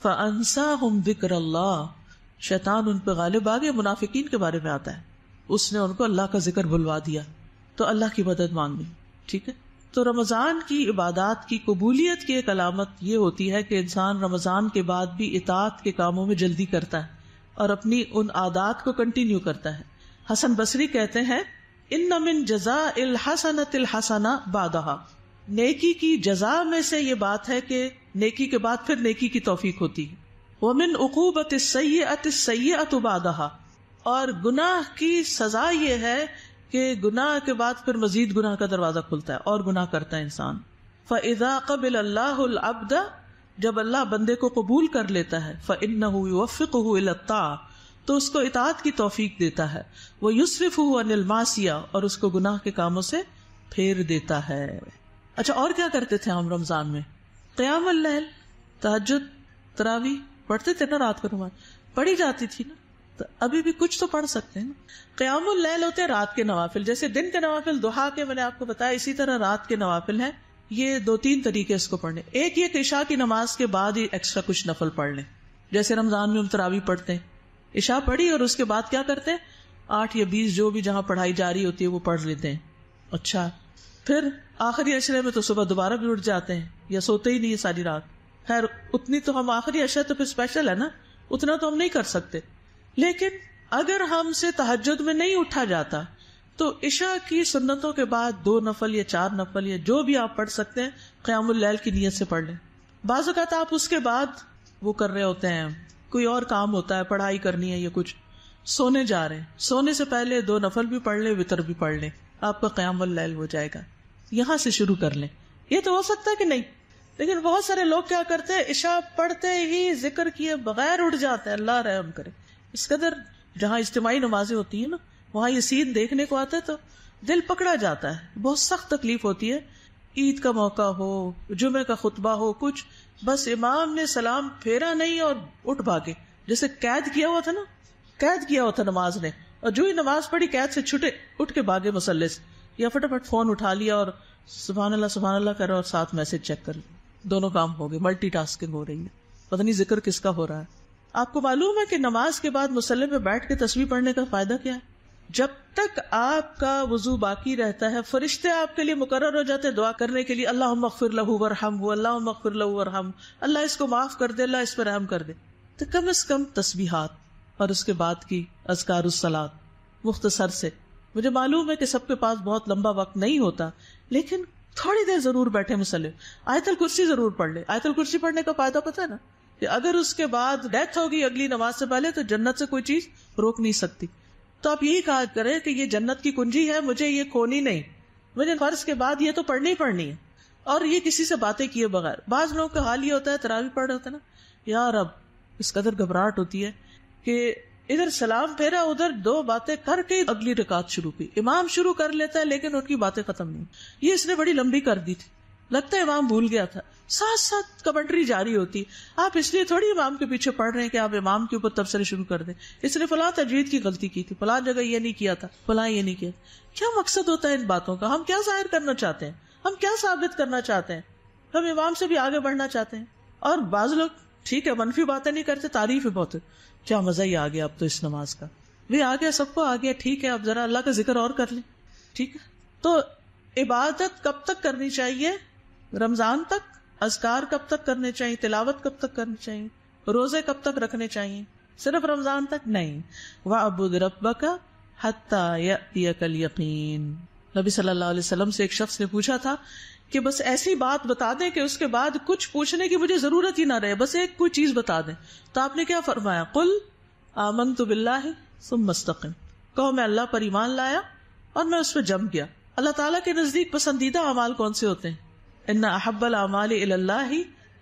فانساہم ذکر اللہ. شیطان ان پہ غالب آ گیا. منافقین کے بارے میں آتا ہے، اس نے ان کو اللہ کا ذکر بھلوا دیا. تو اللہ کی مدد مانگنی. ٹھیک ہے. تو رمضان کی عبادات کی قبولیت کی ایک علامت یہ ہوتی ہے کہ انسان رمضان کے بعد بھی اطاعت کے کاموں میں جلدی کرتا ہے اور اپنی ان عادات کو کنٹینیو کرتا ہے. حسن بصری کہتے ہیں ان من جزاء الحسنۃ الحسنہ بعدہا، نیکی کی جزا میں سے یہ بات ہے کہ نیکی کے بعد پھر نیکی کی توفیق ہوتی ہے. ومن عقوبۃ السیئۃ السیئۃ بعدہا، اور گناہ کی سزا یہ ہے کہ گناہ کے بعد پھر مزید گناہ کا دروازہ کھلتا ہے اور گناہ کرتا ہے انسان. فَإِذَا قَبِلَ اللَّهُ الْعَبْدَ، جب اللہ بندے کو قبول کر لیتا ہے، فَإِنَّهُ يُوَفِّقُهُ إِلَى الطَّاعَةِ، تو اس کو اطاعت کی توفیق دیتا ہے. وہ یصرفہ عن المعصیہ، اور اس کو گناہ کے کاموں سے پھیر دیتا ہے. اچھا، اور کیا کرتے تھے ہم رمضان میں؟ قیام اللیل، تہجد، تراویح پڑھتے تھے نا. رات کو نماز پڑھی جاتی تھی نا، تو ابھی بھی کچھ تو پڑھ سکتے ہیں نا. قیام اللیل ہوتے ہیں رات کے نوافل، جیسے دن کے نوافل دہا کے میں نے آپ کو بتایا، اسی طرح رات کے نوافل ہیں. یہ 2-3 طریقے اس کو پڑھنے. ایک یہ کہ عشاء کی نماز کے بعد ہی ایکسٹرا کچھ نفل پڑھ لیں، جیسے رمضان میں ہم تراویح پڑھتے ہیں، عشاء پڑھی اور اس کے بعد کیا کرتے ہیں 8 یا 20 جو بھی جہاں پڑھائی جاری ہوتی ہے وہ پڑھ لیتے ہیں. اچھا، پھر آخری عشرے میں تو صبح دوبارہ بھی اٹھ جاتے ہیں یا سوتے ہی نہیں ہے ساری رات. خیر اتنی تو ہم آخری عشرہ تو پھر اسپیشل ہے نا، اتنا تو ہم نہیں کر سکتے. لیکن اگر ہم سے تہجد میں نہیں اٹھا جاتا تو عشاء کی سنتوں کے بعد 2 نفل یا 4 نفل یا جو بھی آپ پڑھ سکتے ہیں قیام اللیل کی نیت سے پڑھ لیں. بعض اوقات آپ اس کے بعد وہ کر رہے ہوتے ہیں، کوئی اور کام ہوتا ہے، پڑھائی کرنی ہے یا کچھ، سونے جا رہے ہیں، سونے سے پہلے 2 نفل بھی پڑھ لیں، وتر بھی پڑھ لیں، آپ کا قیام اللیل ہو جائے گا. یہاں سے شروع کر لیں. یہ تو ہو سکتا ہے کہ نہیں، لیکن بہت سارے لوگ کیا کرتے ہیں عشاء پڑھتے ہی ذکر کیے بغیر اٹھ جاتے ہیں. اللہ رحم کرے. اس قدر جہاں اجتماعی نمازیں ہوتی ہیں نا وہاں یہ سین دیکھنے کو آتا ہے تو دل پکڑا جاتا ہے. بہت سخت تکلیف ہوتی ہے. عید کا موقع ہو، جمعے کا خطبہ ہو، کچھ بس امام نے سلام پھیرا نہیں اور اٹھ بھاگے، جیسے قید کیا ہوا تھا نا، قید کیا ہوا تھا نماز نے، اور جو ہی نماز پڑھی قید سے چھٹے، اٹھ کے بھاگے مصلی سے، یا فٹافٹ فون اٹھا لیا اور سبحان اللہ کرو اور ساتھ میسج چیک کر لیا. دونوں کام ہو گئے، ملٹی ٹاسکنگ ہو رہی ہے. پتہ نہیں ذکر کس کا ہو رہا ہے. آپ کو معلوم ہے کہ نماز کے بعد مصلی پہ بیٹھ کے تسبیح پڑھنے کا فائدہ کیا ہے؟ جب تک آپ کا وضو باقی رہتا ہے فرشتے آپ کے لیے مقرر ہو جاتے ہیں دعا کرنے کے لیے، اللہم اغفر لہ ورحمہ، اللہم اغفر لہ ورحمہ، اللہ اس کو معاف کر دے، اللہ اس پر رحم کر دے. تو کم از کم تسبیحات اور اس کے بعد کی اذکار الصلاۃ مختصر سے. مجھے معلوم ہے کہ سب کے پاس بہت لمبا وقت نہیں ہوتا، لیکن تھوڑی دیر ضرور بیٹھے مصلی. آیت الکرسی ضرور پڑھ لے. آیت الکرسی پڑھنے کا فائدہ پتہ ہے نا، کہ اگر اس کے بعد ڈیتھ ہوگی اگلی نماز سے پہلے تو جنت سے کوئی چیز روک نہیں سکتی. تو آپ یہی کہا کریں کہ یہ جنت کی کنجی ہے، مجھے یہ کھونی نہیں، مجھے فرض کے بعد یہ تو پڑھنی ہی پڑھنی ہے، اور یہ کسی سے باتیں کیے بغیر. بعض لوگوں کا حال یہ ہوتا ہے تراویح پڑھ رہے ہوتے ہیں نا، یار اب اس قدر گھبراہٹ ہوتی ہے کہ ادھر سلام پھیرا، ادھر 2 باتیں کر کے اگلی رکعت شروع کی. امام شروع کر لیتا ہے لیکن ان کی باتیں ختم نہیں. یہ اس نے بڑی لمبی کر دی تھی، لگتا ہے امام بھول گیا تھا. ساتھ ساتھ کمنٹری جاری ہوتی. آپ اس لیے تھوڑی امام کے پیچھے پڑھ رہے ہیں کہ آپ امام کے اوپر تبصرے شروع کر دیں، اس نے فلاں تجوید کی غلطی کی تھی، فلاں جگہ یہ نہیں کیا تھا، فلاں یہ نہیں کیا. کیا مقصد ہوتا ہے ان باتوں کا؟ ہم کیا ظاہر کرنا چاہتے ہیں؟ ہم کیا ثابت کرنا چاہتے ہیں؟ ہم امام سے بھی آگے بڑھنا چاہتے ہیں. اور بعض لوگ ٹھیک ہے منفی باتیں نہیں کرتے، تعریف ہے بہت، کیا مزہ ہی آ گیا اب تو اس نماز کا، بھی آ گیا، سب کو آ گیا، ٹھیک ہے اب ذرا اللہ کا ذکر اور کر لیں. ٹھیک ہے، تو عبادت کب تک کرنی چاہیے؟ رمضان تک. اذکار کب تک کرنے چاہیے؟ تلاوت کب تک کرنی چاہیے؟ روزے کب تک رکھنے چاہیے؟ صرف رمضان تک نہیں. وَاعْبُدْ رَبَّكَ حَتَّى يَأْتِيَكَ الْيَقِينُ. نبی صلی اللہ علیہ وسلم سے ایک شخص نے پوچھا تھا کہ بس ایسی بات بتا دیں کہ اس کے بعد کچھ پوچھنے کی مجھے ضرورت ہی نہ رہے، بس ایک کوئی چیز بتا دیں. تو آپ نے کیا فرمایا؟ قُلْ آمَنْتُ بِاللَّهِ ثُمَّ اسْتَقِمْ. کہو میں اللہ پر ایمان لایا اور میں اس پہ جم گیا. اللہ تعالیٰ کے نزدیک پسندیدہ اعمال کون سے ہوتے ہیں؟ ان احب الاعمال الی اللہ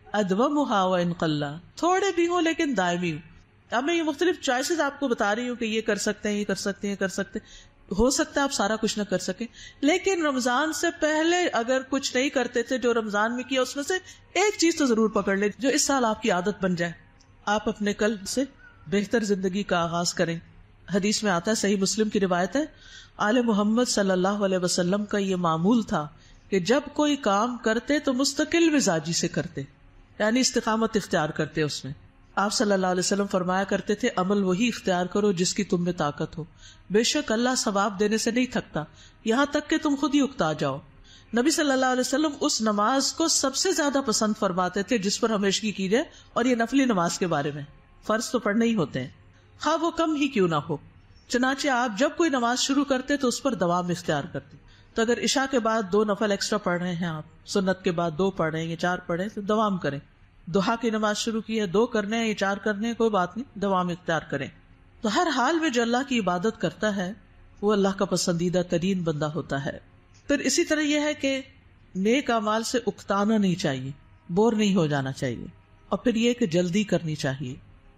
ادومها وان قل. تھوڑے بھی ہوں لیکن دائمی ہوں. اب میں یہ مختلف چوائسز آپ کو بتا رہی ہوں کہ یہ کر سکتے ہیں، یہ کر سکتے ہیں، یہ کر سکتے ہیں. ہو سکتا ہے آپ سارا کچھ نہ کر سکیں، لیکن رمضان سے پہلے اگر کچھ نہیں کرتے تھے جو رمضان میں کیا، اس میں سے ایک چیز تو ضرور پکڑ لیں جو اس سال آپ کی عادت بن جائے. آپ اپنے قلب سے بہتر زندگی کا آغاز کریں. حدیث میں آتا ہے، صحیح مسلم کی روایت ہے، آل محمد صلی اللہ علیہ وسلم کا یہ معمول تھا کہ جب کوئی کام کرتے تو مستقل مزاجی سے کرتے، یعنی استقامت اختیار کرتے. اس میں آپ صلی اللہ علیہ وسلم فرمایا کرتے تھے، عمل وہی اختیار کرو جس کی تم میں طاقت ہو، بے شک اللہ ثواب دینے سے نہیں تھکتا یہاں تک کہ تم خود ہی اکتا جاؤ. نبی صلی اللہ علیہ وسلم اس نماز کو سب سے زیادہ پسند فرماتے تھے جس پر ہمیشگی کی جائے، اور یہ نفلی نماز کے بارے میں. فرض تو پڑھنے ہی ہوتے ہیں خواہ وہ کم ہی کیوں نہ ہو. چنانچہ آپ جب کوئی نماز شروع کرتے تو اس پر دوام اختیار کرتے. تو اگر عشاء کے بعد 2 نفل ایکسٹرا پڑھ رہے ہیں، آپ سنت کے بعد 2 پڑھ رہے ہیں یا 4 پڑھ رہے ہیں، تو دوام کریں. ضحیٰ کی نماز شروع کی ہے، 2 کرنے ہیں یا 4 کرنے ہیں، کوئی بات نہیں، دوام اختیار کریں. تو ہر حال میں جو اللہ کی عبادت کرتا ہے وہ اللہ کا پسندیدہ ترین بندہ ہوتا ہے. پھر اسی طرح یہ ہے کہ نیک اعمال سے اکتانا نہیں چاہیے، بور نہیں ہو جانا چاہیے. اور پھر یہ کہ جلدی کرنی چاہیے.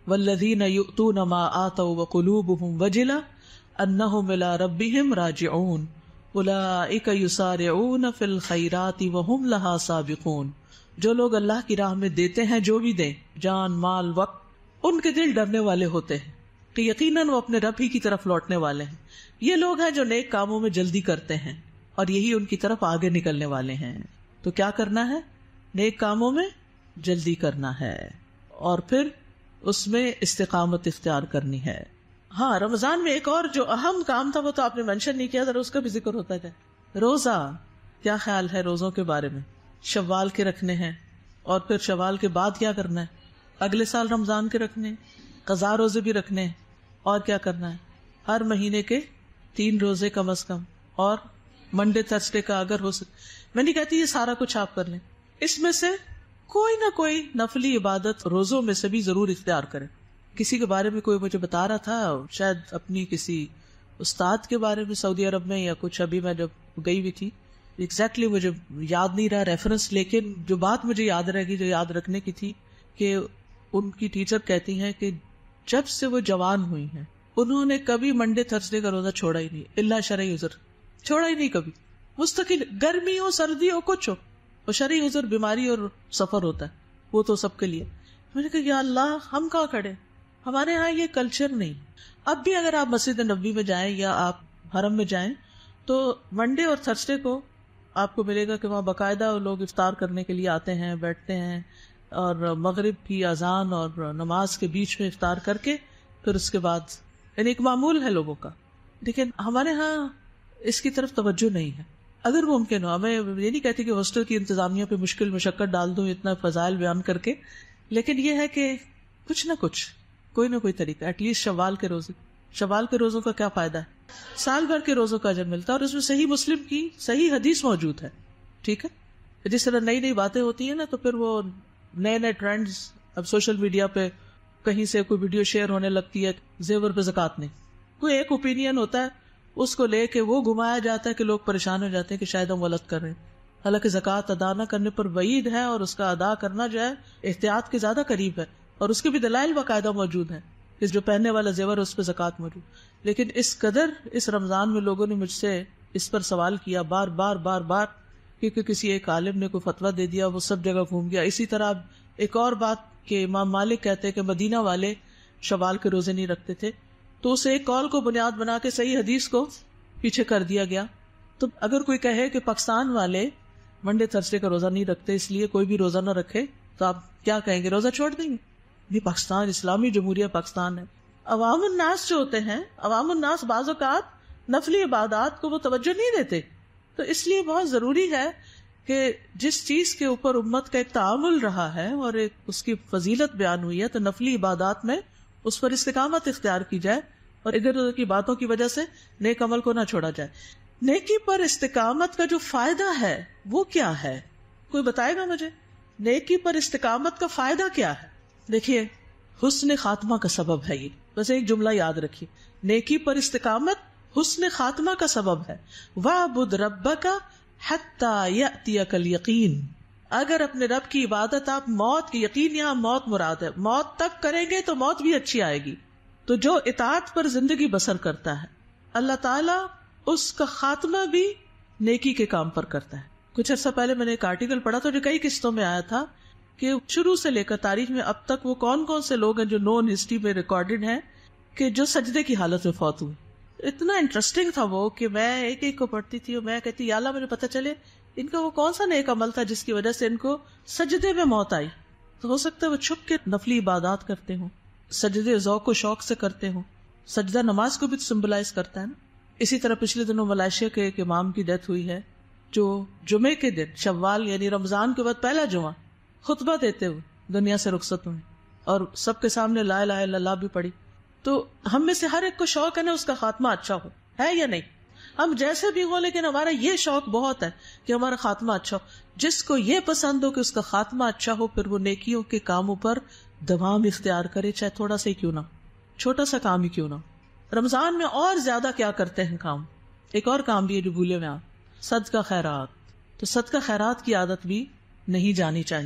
والذین یؤتون ما آتوا وقلوبهم وجلہ انہم الی ربہم راجعون اولئک یسارعون فی الخیرات وہم لہا سابقون. جو لوگ اللہ کی راہ میں دیتے ہیں جو بھی دیں، جان، مال، وقت، ان کے دل ڈرنے والے ہوتے ہیں کہ یقیناً وہ اپنے رب ہی کی طرف لوٹنے والے ہیں. یہ لوگ ہیں جو نیک کاموں میں جلدی کرتے ہیں اور یہی ان کی طرف آگے نکلنے والے ہیں. تو کیا کرنا ہے؟ نیک کاموں میں جلدی کرنا ہے اور پھر اس میں استقامت اختیار کرنی ہے. ہاں، رمضان میں ایک اور جو اہم کام تھا وہ تو آپ نے مینشن نہیں کیا، ذرا اس کا بھی ذکر ہوتا ہے. روزہ. کیا خیال ہے روزوں کے بارے میں؟ شوال کے رکھنے ہیں اور پھر شوال کے بعد کیا کرنا ہے؟ اگلے سال رمضان کے رکھنے ہیں، قضا روزے بھی رکھنے ہیں، اور کیا کرنا ہے؟ ہر مہینے کے 3 روزے کم از کم، اور منڈے تھرسڈے کا اگر ہو سکے. میں نہیں کہتی یہ سارا کچھ آپ کر لیں، اس میں سے کوئی نہ کوئی نفلی عبادت روزوں میں سے بھی ضرور اختیار کریں. کسی کے بارے میں کوئی مجھے بتا رہا تھا، شاید اپنی کسی استاد کے بارے میں سعودی عرب میں یا کچھ، ابھی میں جب گئی ہوئی تھی ایگزیکٹلی مجھے یاد نہیں رہا ریفرنس، لیکن جو بات مجھے یاد رہے گی، جو یاد رکھنے کی تھی، کہ ان کی ٹیچر کہتی ہیں کہ جب سے وہ جوان ہوئی ہیں انہوں نے کبھی منڈے تھرسڈے کا روزہ چھوڑا ہی نہیں، الا شرعی عذر، چھوڑا ہی نہیں کبھی. مستقل گرمی ہو سردی ہو کچھ ہو، وہ شرعی عذر بیماری اور سفر ہوتا ہے، وہ تو سب کے لیے. میں نے کہا یا اللہ ہم کہاں کھڑے، ہمارے ہاں یہ کلچر نہیں. اب بھی اگر آپ مسجد نبوی میں جائیں یا آپ حرم میں جائیں تو منڈے اور تھرسڈے کو آپ کو ملے گا کہ وہاں باقاعدہ لوگ افطار کرنے کے لیے آتے ہیں، بیٹھتے ہیں، اور مغرب کی اذان اور نماز کے بیچ میں افطار کر کے پھر اس کے بعد، یعنی ایک معمول ہے لوگوں کا. لیکن ہمارے ہاں اس کی طرف توجہ نہیں ہے. اگر ممکن ہو، میں یہ نہیں کہتی کہ ہاسٹل کی انتظامیہ پہ مشکل مشقت ڈال دوں اتنا فضائل بیان کر کے، لیکن یہ ہے کہ کچھ نہ کچھ، کوئی نہ کوئی طریقہ، ایٹ لیسٹ شوال کے روزے. شوال کے روزوں کا کیا فائدہ ہے؟ سال بھر کے روزوں کا اجر ملتا ہے، اور اس میں صحیح مسلم کی صحیح حدیث موجود ہے. ٹھیک ہے، جس طرح نئی نئی باتیں ہوتی ہیں نا تو پھر وہ نئے نئے ٹرینڈز، اب سوشل میڈیا پہ کہیں سے کوئی ویڈیو شیئر ہونے لگتی ہے زیور پہ زکوٰۃ نہیں، کوئی ایک اوپینین ہوتا ہے اس کو لے کے وہ گھمایا جاتا ہے کہ لوگ پریشان ہو جاتے ہیں کہ شاید ہم غلط کر رہے ہیں. حالانکہ زکوٰۃ ادا نہ کرنے پر وعید ہے، اور اس کا ادا کرنا جو ہے احتیاط کے زیادہ قریب ہے، اور اس کے بھی دلائل باقاعدہ موجود ہیں کہ جو پہننے والا زیور ہے اس پہ زکوٰۃ موجود. لیکن اس قدر اس رمضان میں لوگوں نے مجھ سے اس پر سوال کیا بار بار بار بار، کیونکہ کسی ایک عالم نے کوئی فتویٰ دے دیا، وہ سب جگہ گھوم گیا. اسی طرح ایک اور بات کہ امام مالک کہتے ہیں کہ مدینہ والے شوال کے روزے نہیں رکھتے تھے، تو اسے ایک قول کو بنیاد بنا کے صحیح حدیث کو پیچھے کر دیا گیا. تو اگر کوئی کہے کہ پاکستان والے منڈے تھرسڈے کا روزہ نہیں رکھتے اس لیے کوئی بھی روزہ نہ رکھے، تو آپ کیا کہیں گے؟ روزہ چھوڑ دیں گے؟ یہ پاکستان اسلامی جمہوریہ پاکستان ہے. عوام الناس جو ہوتے ہیں، عوام الناس بعض اوقات نفلی عبادات کو وہ توجہ نہیں دیتے. تو اس لیے بہت ضروری ہے کہ جس چیز کے اوپر امت کا ایک تعامل رہا ہے اور ایک اس کی فضیلت بیان ہوئی ہے، تو نفلی عبادات میں اس پر استقامت اختیار کی جائے اور ادھر ادھر کی باتوں کی وجہ سے نیک عمل کو نہ چھوڑا جائے. نیکی پر استقامت کا جو فائدہ ہے وہ کیا ہے؟ کوئی بتائے گا مجھے؟ نیکی پر استقامت کا فائدہ کیا ہے؟ دیکھیے، حسن خاتمہ کا سبب ہے. یہ بس ایک جملہ یاد رکھیے، نیکی پر استقامت حسن خاتمہ کا سبب ہے. وَاعْبُدْ رَبَّكَ حَتَّى يَأْتِيَكَ الْيَقِينُ. اگر اپنے رب کی عبادت آپ موت کی، یقین یہاں موت مراد ہے، موت تک کریں گے تو موت بھی اچھی آئے گی. تو جو اطاعت پر زندگی بسر کرتا ہے اللہ تعالیٰ اس کا خاتمہ بھی نیکی کے کام پر کرتا ہے. کچھ عرصہ پہلے میں نے ایک آرٹیکل پڑھا تھا جو کئی قسطوں میں آیا تھا کہ شروع سے لے کر تاریخ میں اب تک وہ کون کون سے لوگ ہیں جو نون ہسٹری میں ریکارڈڈ ہیں کہ جو سجدے کی حالت میں فوت ہوئے. اتنا انٹرسٹنگ تھا وہ کہ میں ایک ایک کو پڑھتی تھی اور میں کہتی یا اللہ مجھے پتہ چلے ان کا وہ کون سا نیک عمل تھا جس کی وجہ سے ان کو سجدے میں موت آئی. تو ہو سکتا ہے وہ چھپ کے نفلی عبادات کرتے ہوں، سجدے ذوق و شوق سے کرتے ہوں. سجدہ نماز کو بھی سمبلائز کرتا ہے نا. اسی طرح پچھلے دنوں ملائیشیا کے ایک امام کی ڈیتھ ہوئی ہے جو جمعے کے دن شوال یعنی رمضان کے بعد پہلا جمعہ خطبہ دیتے ہوئے دنیا سے رخصت ہوئے اور سب کے سامنے لا الہ الا اللہ بھی پڑھی. تو ہم میں سے ہر ایک کو شوق ہے نا اس کا خاتمہ اچھا ہو، ہے یا نہیں؟ ہم جیسے بھی ہو لیکن ہمارا یہ شوق بہت ہے کہ ہمارا خاتمہ اچھا ہو. جس کو یہ پسند ہو کہ اس کا خاتمہ اچھا ہو پھر وہ نیکیوں کے کاموں پر دوام اختیار کرے، چاہے تھوڑا سا ہی کیوں نہ، چھوٹا سا کام ہی کیوں نہ. رمضان میں اور زیادہ کیا کرتے ہیں کام، ایک اور کام بھی ہے جو بھولے میں آپ، صدقہ خیرات. تو صدقہ خیرات کی عادت بھی نہیں جانی چاہیے.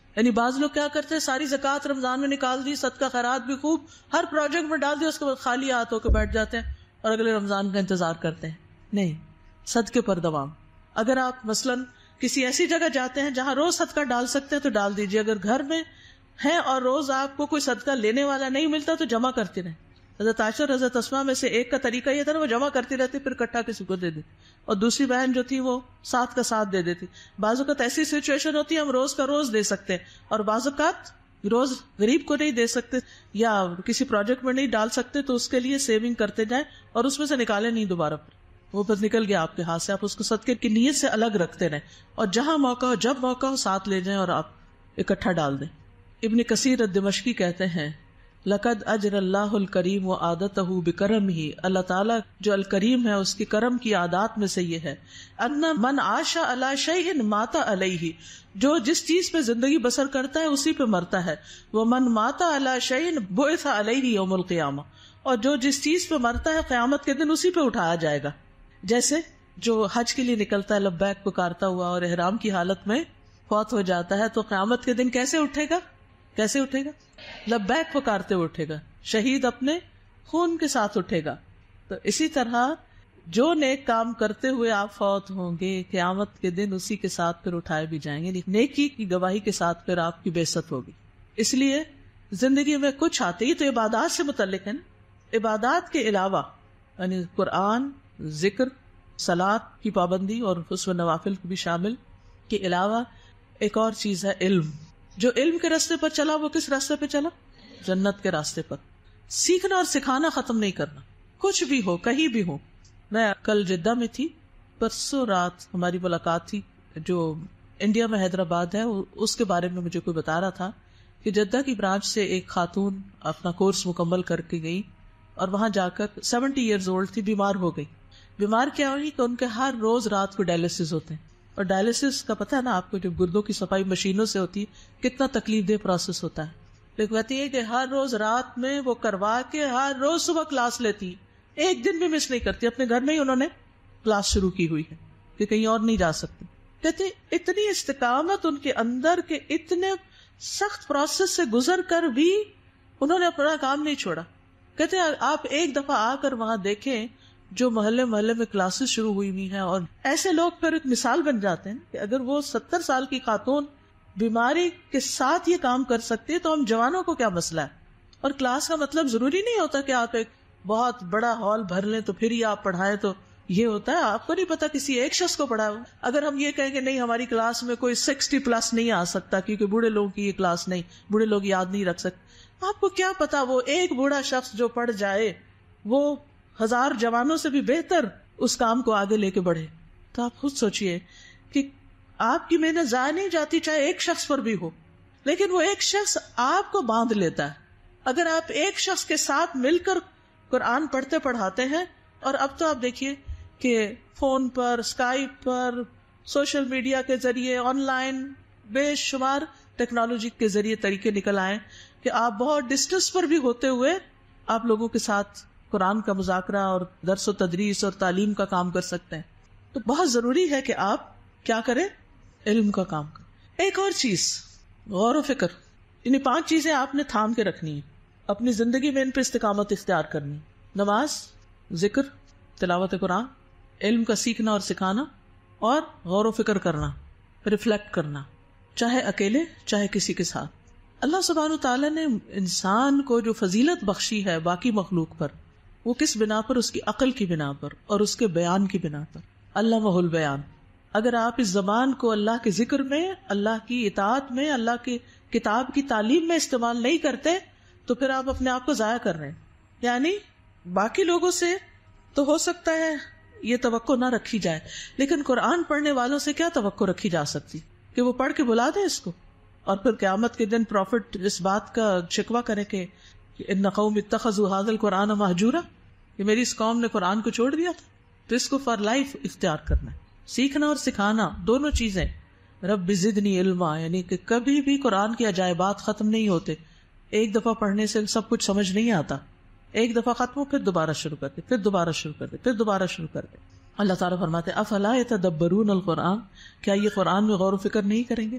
یعنی بعض لوگ کیا کرتے ہیں، ساری زکوٰۃ رمضان میں نکال دی، صدقہ خیرات بھی خوب ہر پروجیکٹ میں ڈال دیا، اس کے بعد خالی ہاتھ ہو کے بیٹھ جاتے ہیں اور اگلے رمضان کا انتظار کرتے ہیں. نہیں، صدقے پر دوام. اگر آپ مثلاً کسی ایسی جگہ جاتے ہیں جہاں روز صدقہ ڈال سکتے ہیں تو ڈال دیجیے. اگر گھر میں ہے اور روز آپ کو کوئی صدقہ لینے والا نہیں ملتا تو جمع کرتے رہیں. حضرت عائشہ اور حضرت اسماء میں سے ایک کا طریقہ یہ تھا نا، وہ جمع کرتی رہتی پھر اکٹھا کسی کو دے دیتی، اور دوسری بہن جو تھی وہ ساتھ کا ساتھ دے دیتی. بعض اوقات ایسی سچویشن ہوتی ہے ہم روز کا روز دے سکتے ہیں، اور بعض اوقات روز غریب کو نہیں دے سکتے یا کسی پروجیکٹ میں نہیں ڈال سکتے، تو اس کے لیے سیونگ کرتے جائیں اور اس میں سے نکالیں نہیں دوبارہ. وہ بس نکل گیا آپ کے ہاتھ سے، آپ اس کو صدقے کی نیت سے الگ رکھتے رہیں، اور جہاں موقع ہو جب موقع ہو ساتھ لے جائیں اور آپ اکٹھا ڈال دیں. ابن کثیر الدمشقی کہتے ہیں لقد اجر اللہ الکریم و عادتہ بکرمہ، اللہ تعالیٰ جو الکریم ہے اس کی کرم کی عادات میں سے یہ ہے، ان من عاش علی شیء مات علیہ، جو جس چیز پہ زندگی بسر کرتا ہے اسی پہ مرتا ہے. ومن مات علی شیء بعث علیہ یوم القیامہ، اور جو جس چیز پہ مرتا ہے قیامت کے دن اسی پہ اٹھایا جائے گا. جیسے جو حج کے لیے نکلتا ہے لبیک پکارتا ہوا اور احرام کی حالت میں فوت ہو جاتا ہے تو قیامت کے دن کیسے اٹھے گا؟ کیسے اٹھے گا؟ لبیک پکارتے ہوئے اٹھے گا، شہید اپنے خون کے ساتھ اٹھے گا. تو اسی طرح جو نیک کام کرتے ہوئے آپ فوت ہوں گے قیامت کے دن اسی کے ساتھ پھر اٹھائے بھی جائیں گے، نیکی کی گواہی کے ساتھ پھر آپ کی بعثت ہوگی. اس لیے زندگی میں کچھ آتے ہی تو عبادات سے متعلق ہے نا. عبادات کے علاوہ یعنی قرآن، ذکر، صلاۃ کی پابندی اور اس و نوافل بھی شامل کے علاوہ ایک اور چیز ہے علم. جو علم کے راستے پر چلا وہ کس راستے پہ چلا؟ جنت کے راستے پر. سیکھنا اور سکھانا ختم نہیں کرنا، کچھ بھی ہو کہیں بھی ہو. میں کل جدہ میں تھی، پرسوں رات ہماری ملاقات تھی. جو انڈیا میں حیدرآباد ہے اس کے بارے میں مجھے کوئی بتا رہا تھا کہ جدہ کی برانچ سے ایک خاتون اپنا کورس مکمل کر کے گئی اور وہاں جا کر 70 ایئرز اولڈ تھی، بیمار ہو گئی. بیمار کیا ہوئی کہ ان کے ہر روز رات کو ڈائلسس ہوتے ہیں، اور ڈائلسس کا پتہ ہے نا آپ کو، جو گردوں کی صفائی مشینوں سے ہوتی ہے کتنا تکلیف دہ پروسیس ہوتا ہے. لیکن کہتی ہے کہ ہر روز رات میں وہ کروا کے ہر روز صبح کلاس لیتی، ایک دن بھی مس نہیں کرتی. اپنے گھر میں ہی انہوں نے کلاس شروع کی ہوئی ہے کہ کہیں اور نہیں جا سکتی. کہتے اتنی استقامت ان کے اندر کہ اتنے سخت پروسیس سے گزر کر بھی انہوں نے اپنا کام نہیں چھوڑا. کہتے آپ ایک دفعہ آ کر وہاں دیکھیں جو محلے محلے میں کلاسز شروع ہوئی ہوئی ہیں، اور ایسے لوگ پھر ایک مثال بن جاتے ہیں کہ اگر وہ 70 سال کی خاتون بیماری کے ساتھ یہ کام کر سکتی ہے تو ہم جوانوں کو کیا مسئلہ ہے. اور کلاس کا مطلب ضروری نہیں ہوتا کہ آپ ایک بہت بڑا ہال بھر لیں تو پھر ہی آپ پڑھائیں. تو یہ ہوتا ہے آپ کو نہیں پتا کسی ایک شخص کو پڑھا. اگر ہم یہ کہیں کہ نہیں ہماری کلاس میں کوئی 60+ نہیں آ سکتا کیونکہ بوڑھے لوگوں کی یہ کلاس نہیں، بوڑھے لوگ یاد نہیں رکھ سکتے، آپ کو کیا پتا وہ ایک بوڑھا شخص جو پڑھ جائے وہ 1000 جوانوں سے بھی بہتر اس کام کو آگے لے کے بڑھے. تو آپ خود سوچئے کہ آپ کی محنت ضائع نہیں جاتی چاہے ایک شخص پر بھی ہو، لیکن وہ ایک شخص آپ کو باندھ لیتا ہے. اگر آپ ایک شخص کے ساتھ مل کر قرآن پڑھتے پڑھاتے ہیں، اور اب تو آپ دیکھیے کہ فون پر، اسکائپ پر، سوشل میڈیا کے ذریعے، آن لائن بے شمار ٹیکنالوجی کے ذریعے طریقے نکل آئے کہ آپ بہت ڈسٹینس پر بھی ہوتے ہوئے آپ لوگوں کے ساتھ قرآن کا مذاکرہ اور درس و تدریس اور تعلیم کا کام کر سکتے ہیں. تو بہت ضروری ہے کہ آپ کیا کریں؟ علم کا کام کریں. ایک اور چیز غور و فکر، انہیں 5 چیزیں آپ نے تھام کے رکھنی ہیں اپنی زندگی میں، ان پہ استقامت اختیار کرنی. نماز، ذکر، تلاوت قرآن، علم کا سیکھنا اور سکھانا، اور غور و فکر کرنا، ریفلیکٹ کرنا، چاہے اکیلے چاہے کسی کے ساتھ. اللہ سبحانہ تعالیٰ نے انسان کو جو فضیلت بخشی ہے باقی مخلوق پر، وہ کس بنا پر؟ اس کی عقل کی بنا پر اور اس کے بیان کی بنا پر. علمہ البیان. اگر آپ اس زبان کو اللہ کے ذکر میں، اللہ کی اطاعت میں، اللہ کی کتاب کی تعلیم میں استعمال نہیں کرتے تو پھر آپ اپنے آپ کو ضائع کر رہے ہیں. یعنی باقی لوگوں سے تو ہو سکتا ہے یہ توقع نہ رکھی جائے، لیکن قرآن پڑھنے والوں سے کیا توقع رکھی جا سکتی کہ وہ پڑھ کے بلا دیں اس کو، اور پھر قیامت کے دن پروفٹ اس بات کا شکوہ کرے کہ ان قوم اتخذوا ھذا القرآن مہجورا، کہ میری اس قوم نے قرآن کو چھوڑ دیا تھا. تو اس کو فار لائف اختیار کرنا ہے. سیکھنا اور سکھانا دونوں چیزیں. رب زدنی علما، یعنی کہ کبھی بھی قرآن کے عجائبات ختم نہیں ہوتے. ایک دفعہ پڑھنے سے سب کچھ سمجھ نہیں آتا، ایک دفعہ ختم ہو پھر دوبارہ شروع کرتے، پھر دوبارہ شروع کرتے، پھر دوبارہ شروع کرتے. اللہ تعالیٰ فرماتے افلا یتدبرون القرآن، کیا یہ قرآن میں غور و فکر نہیں کریں گے؟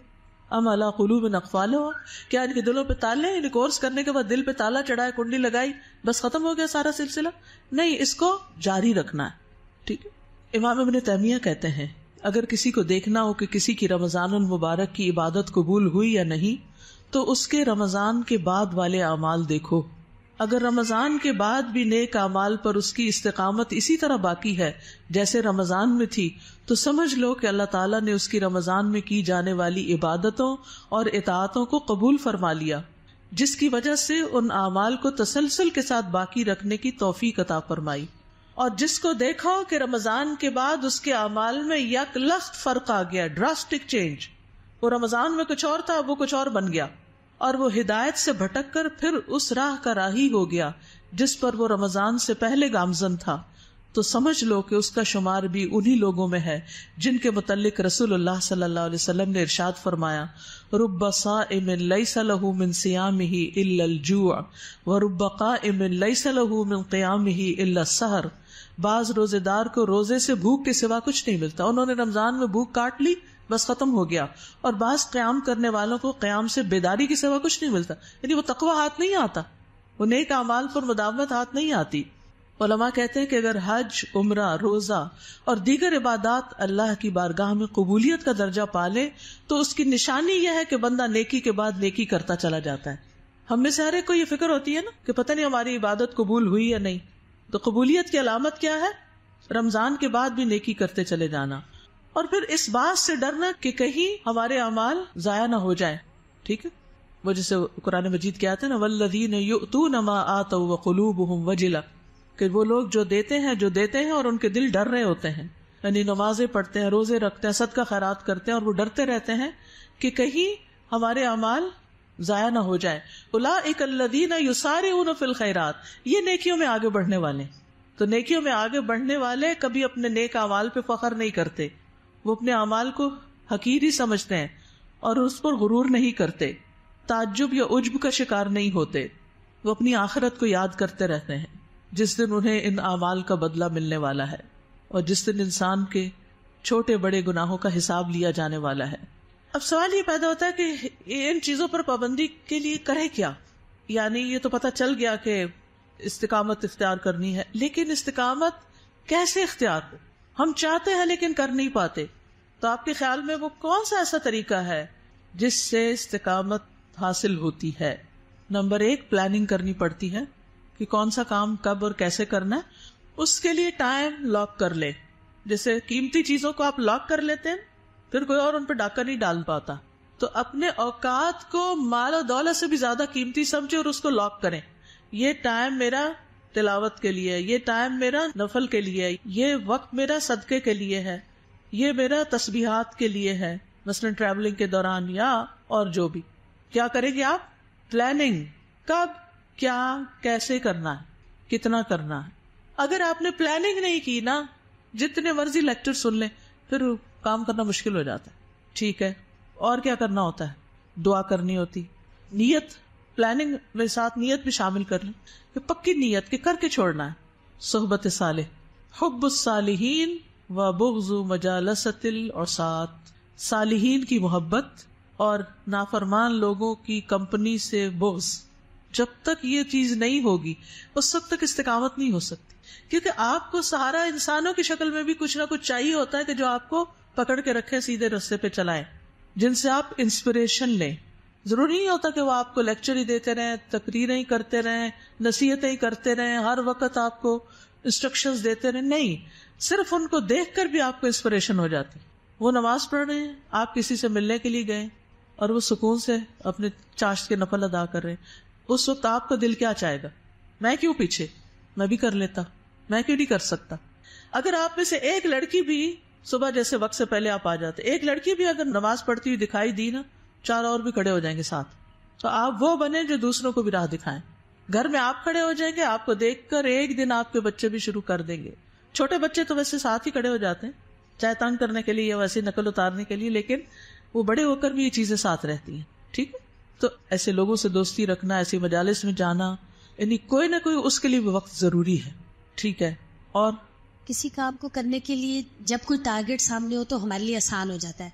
ام علی قلوب اقفالها, کیا ان کے دلوں پہ تالے ہیں؟ یعنی کورس کرنے کے بعد دل پہ تالا چڑھائے, کنڈی لگائی, بس ختم ہو گیا سارا سلسلہ؟ نہیں, اس کو جاری رکھنا ہے. ٹھیک ہے. امام ابن تیمیہ کہتے ہیں اگر کسی کو دیکھنا ہو کہ کسی کی رمضان المبارک کی عبادت قبول ہوئی یا نہیں, تو اس کے رمضان کے بعد والے اعمال دیکھو. اگر رمضان کے بعد بھی نیک اعمال پر اس کی استقامت اسی طرح باقی ہے جیسے رمضان میں تھی, تو سمجھ لو کہ اللہ تعالیٰ نے اس کی رمضان میں کی جانے والی عبادتوں اور اطاعتوں کو قبول فرما لیا, جس کی وجہ سے ان اعمال کو تسلسل کے ساتھ باقی رکھنے کی توفیق عطا فرمائی. اور جس کو دیکھو کہ رمضان کے بعد اس کے اعمال میں یک لخت فرق آ گیا, ڈراسٹک چینج, وہ رمضان میں کچھ اور تھا, وہ کچھ اور بن گیا, اور وہ ہدایت سے بھٹک کر پھر اس راہ کا راہی ہو گیا جس پر وہ رمضان سے پہلے گامزن تھا, تو سمجھ لو کہ اس کا شمار بھی انہی لوگوں میں ہے جن کے متعلق رسول اللہ صلی اللہ علیہ وسلم نے ارشاد فرمایا, رب صائم لیس له من صیامہ الا الجوع ورب قائم لیس له من قیامہ الا السحر. بعض روزے دار کو روزے سے بھوک کے سوا کچھ نہیں ملتا, انہوں نے رمضان میں بھوک کاٹ لی, بس ختم ہو گیا, اور بعض قیام کرنے والوں کو قیام سے بیداری کے سوا کچھ نہیں ملتا, یعنی وہ تقوی ہاتھ نہیں آتا, وہ نیک اعمال پر مداومت ہاتھ نہیں آتی. علماء کہتے ہیں کہ اگر حج, عمرہ, روزہ اور دیگر عبادات اللہ کی بارگاہ میں قبولیت کا درجہ پالے تو اس کی نشانی یہ ہے کہ بندہ نیکی کے بعد نیکی کرتا چلا جاتا ہے. ہم میں سے ہر ایک کو یہ فکر ہوتی ہے نا کہ پتہ نہیں ہماری عبادت قبول ہوئی یا نہیں, تو قبولیت کی علامت کیا ہے؟ رمضان کے بعد بھی نیکی کرتے چلے جانا, اور پھر اس بات سے ڈرنا کہ کہیں ہمارے اعمال ضائع نہ ہو جائیں. ٹھیک ہے, وہ جسے قرآن مجید کیا آتا ہے نا, والذین یؤتون ما آتوا وقلوبہم وجلہ, کہ وہ لوگ جو دیتے ہیں اور ان کے دل ڈر رہے ہوتے ہیں, یعنی نمازیں پڑھتے ہیں, روزے رکھتے ہیں, صدقہ خیرات کرتے ہیں, اور وہ ڈرتے رہتے ہیں کہ کہیں ہمارے اعمال ضائع نہ ہو جائے. اولئک الذین یسارعون فی الخیرات, یہ نیکیوں میں آگے بڑھنے والے. تو نیکیوں میں آگے بڑھنے والے کبھی اپنے نیک اعمال پہ فخر نہیں کرتے, وہ اپنے اعمال کو حقیر ہی سمجھتے ہیں اور اس پر غرور نہیں کرتے, تعجب یا عجب کا شکار نہیں ہوتے. وہ اپنی آخرت کو یاد کرتے رہتے ہیں جس دن انہیں ان اعمال کا بدلہ ملنے والا ہے, اور جس دن انسان کے چھوٹے بڑے گناہوں کا حساب لیا جانے والا ہے. اب سوال یہ پیدا ہوتا ہے کہ ان چیزوں پر پابندی کے لیے کرے کیا؟ یعنی یہ تو پتہ چل گیا کہ استقامت اختیار کرنی ہے, لیکن استقامت کیسے اختیار ہو؟ ہم چاہتے ہیں لیکن کر نہیں پاتے. تو آپ کے خیال میں وہ کون سا ایسا طریقہ ہے جس سے استقامت حاصل ہوتی ہے؟ نمبر 1, پلاننگ کرنی پڑتی ہے کہ کون سا کام کب اور کیسے کرنا ہے. اس کے لیے ٹائم لاک کر لے. جیسے قیمتی چیزوں کو آپ لاک کر لیتے ہیں, پھر کوئی اور ان پہ ڈاکہ نہیں ڈال پاتا. تو اپنے اوقات کو مال و دولت سے بھی زیادہ قیمتی سمجھے اور اس کو لاک کریں. یہ ٹائم میرا تلاوت کے لیے, یہ ٹائم میرا نفل کے لیے, یہ وقت میرا صدقے کے لیے ہے, یہ میرا تسبیحات کے لیے ہے, مثلا ٹریولنگ کے دوران یا اور جو بھی. کیا کریں گے آپ؟ پلاننگ, کب, کیا, کیسے کرنا ہے, کتنا کرنا ہے. اگر آپ نے پلاننگ نہیں کی نا, جتنے مرضی لیکچر سن لیں, پھر کام کرنا مشکل ہو جاتا ہے. ٹھیک ہے, اور کیا کرنا ہوتا ہے؟ دعا کرنی ہوتی, نیت, پلاننگ میں ساتھ نیت بھی شامل کر لیں کہ پکی نیت کہ کر کے چھوڑنا ہے. صحبت صالح, حب الصالحین و بغض مجالست العصات, صالحین کی محبت اور نافرمان لوگوں کی کمپنی سے بغض. جب تک یہ چیز نہیں ہوگی اس وقت تک استقامت نہیں ہو سکتی, کیونکہ آپ کو سہارا انسانوں کی شکل میں بھی کچھ نہ کچھ چاہیے ہوتا ہے کہ جو آپ کو پکڑ کے رکھے, سیدھے رستے پہ چلائیں, جن سے آپ انسپریشن لیں. ضروری نہیں ہوتا کہ وہ آپ کو لیکچر ہی دیتے رہیں, تقریریں ہی کرتے رہیں, نصیحتیں ہی کرتے رہیں, ہر وقت آپ کو انسٹرکشنز دیتے رہیں. نہیں, صرف ان کو دیکھ کر بھی آپ کو انسپریشن ہو جاتی. وہ نماز پڑھ رہے ہیں, آپ کسی سے ملنے کے لیے گئے اور وہ سکون سے اپنے چاشت کے نفل ادا کر رہے ہیں, اس وقت آپ کا دل کیا چاہے گا؟ میں کیوں پیچھے, میں بھی کر لیتا, میں کیوں نہیں کر سکتا. اگر آپ میں سے ایک لڑکی بھی صبح جیسے وقت سے پہلے آپ آ جاتے, ایک لڑکی بھی اگر نماز پڑھتی ہوئی دکھائی دی نا, 4 اور بھی کھڑے ہو جائیں گے ساتھ. تو آپ وہ بنے جو دوسروں کو بھی راہ دکھائیں. گھر میں آپ کھڑے ہو جائیں گے, آپ کو دیکھ کر ایک دن آپ کے بچے بھی شروع کر دیں گے. چھوٹے بچے تو ویسے ساتھ ہی کھڑے ہو جاتے ہیں, چاہے تنگ کرنے کے لیے یا ویسے نقل اتارنے کے لیے, لیکن وہ بڑے ہو کر بھی یہ چیزیں ساتھ رہتی ہیں. ٹھیک ہے, تو ایسے لوگوں سے دوستی رکھنا, ایسی مجالس میں جانا, یعنی کوئی نہ کوئی اس کے لیے بھی وقت ضروری ہے. ٹھیک ہے, اور کسی کام کو کرنے کے لیے جب کوئی ٹارگٹ سامنے ہو تو ہمارے لیے آسان ہو جاتا ہے,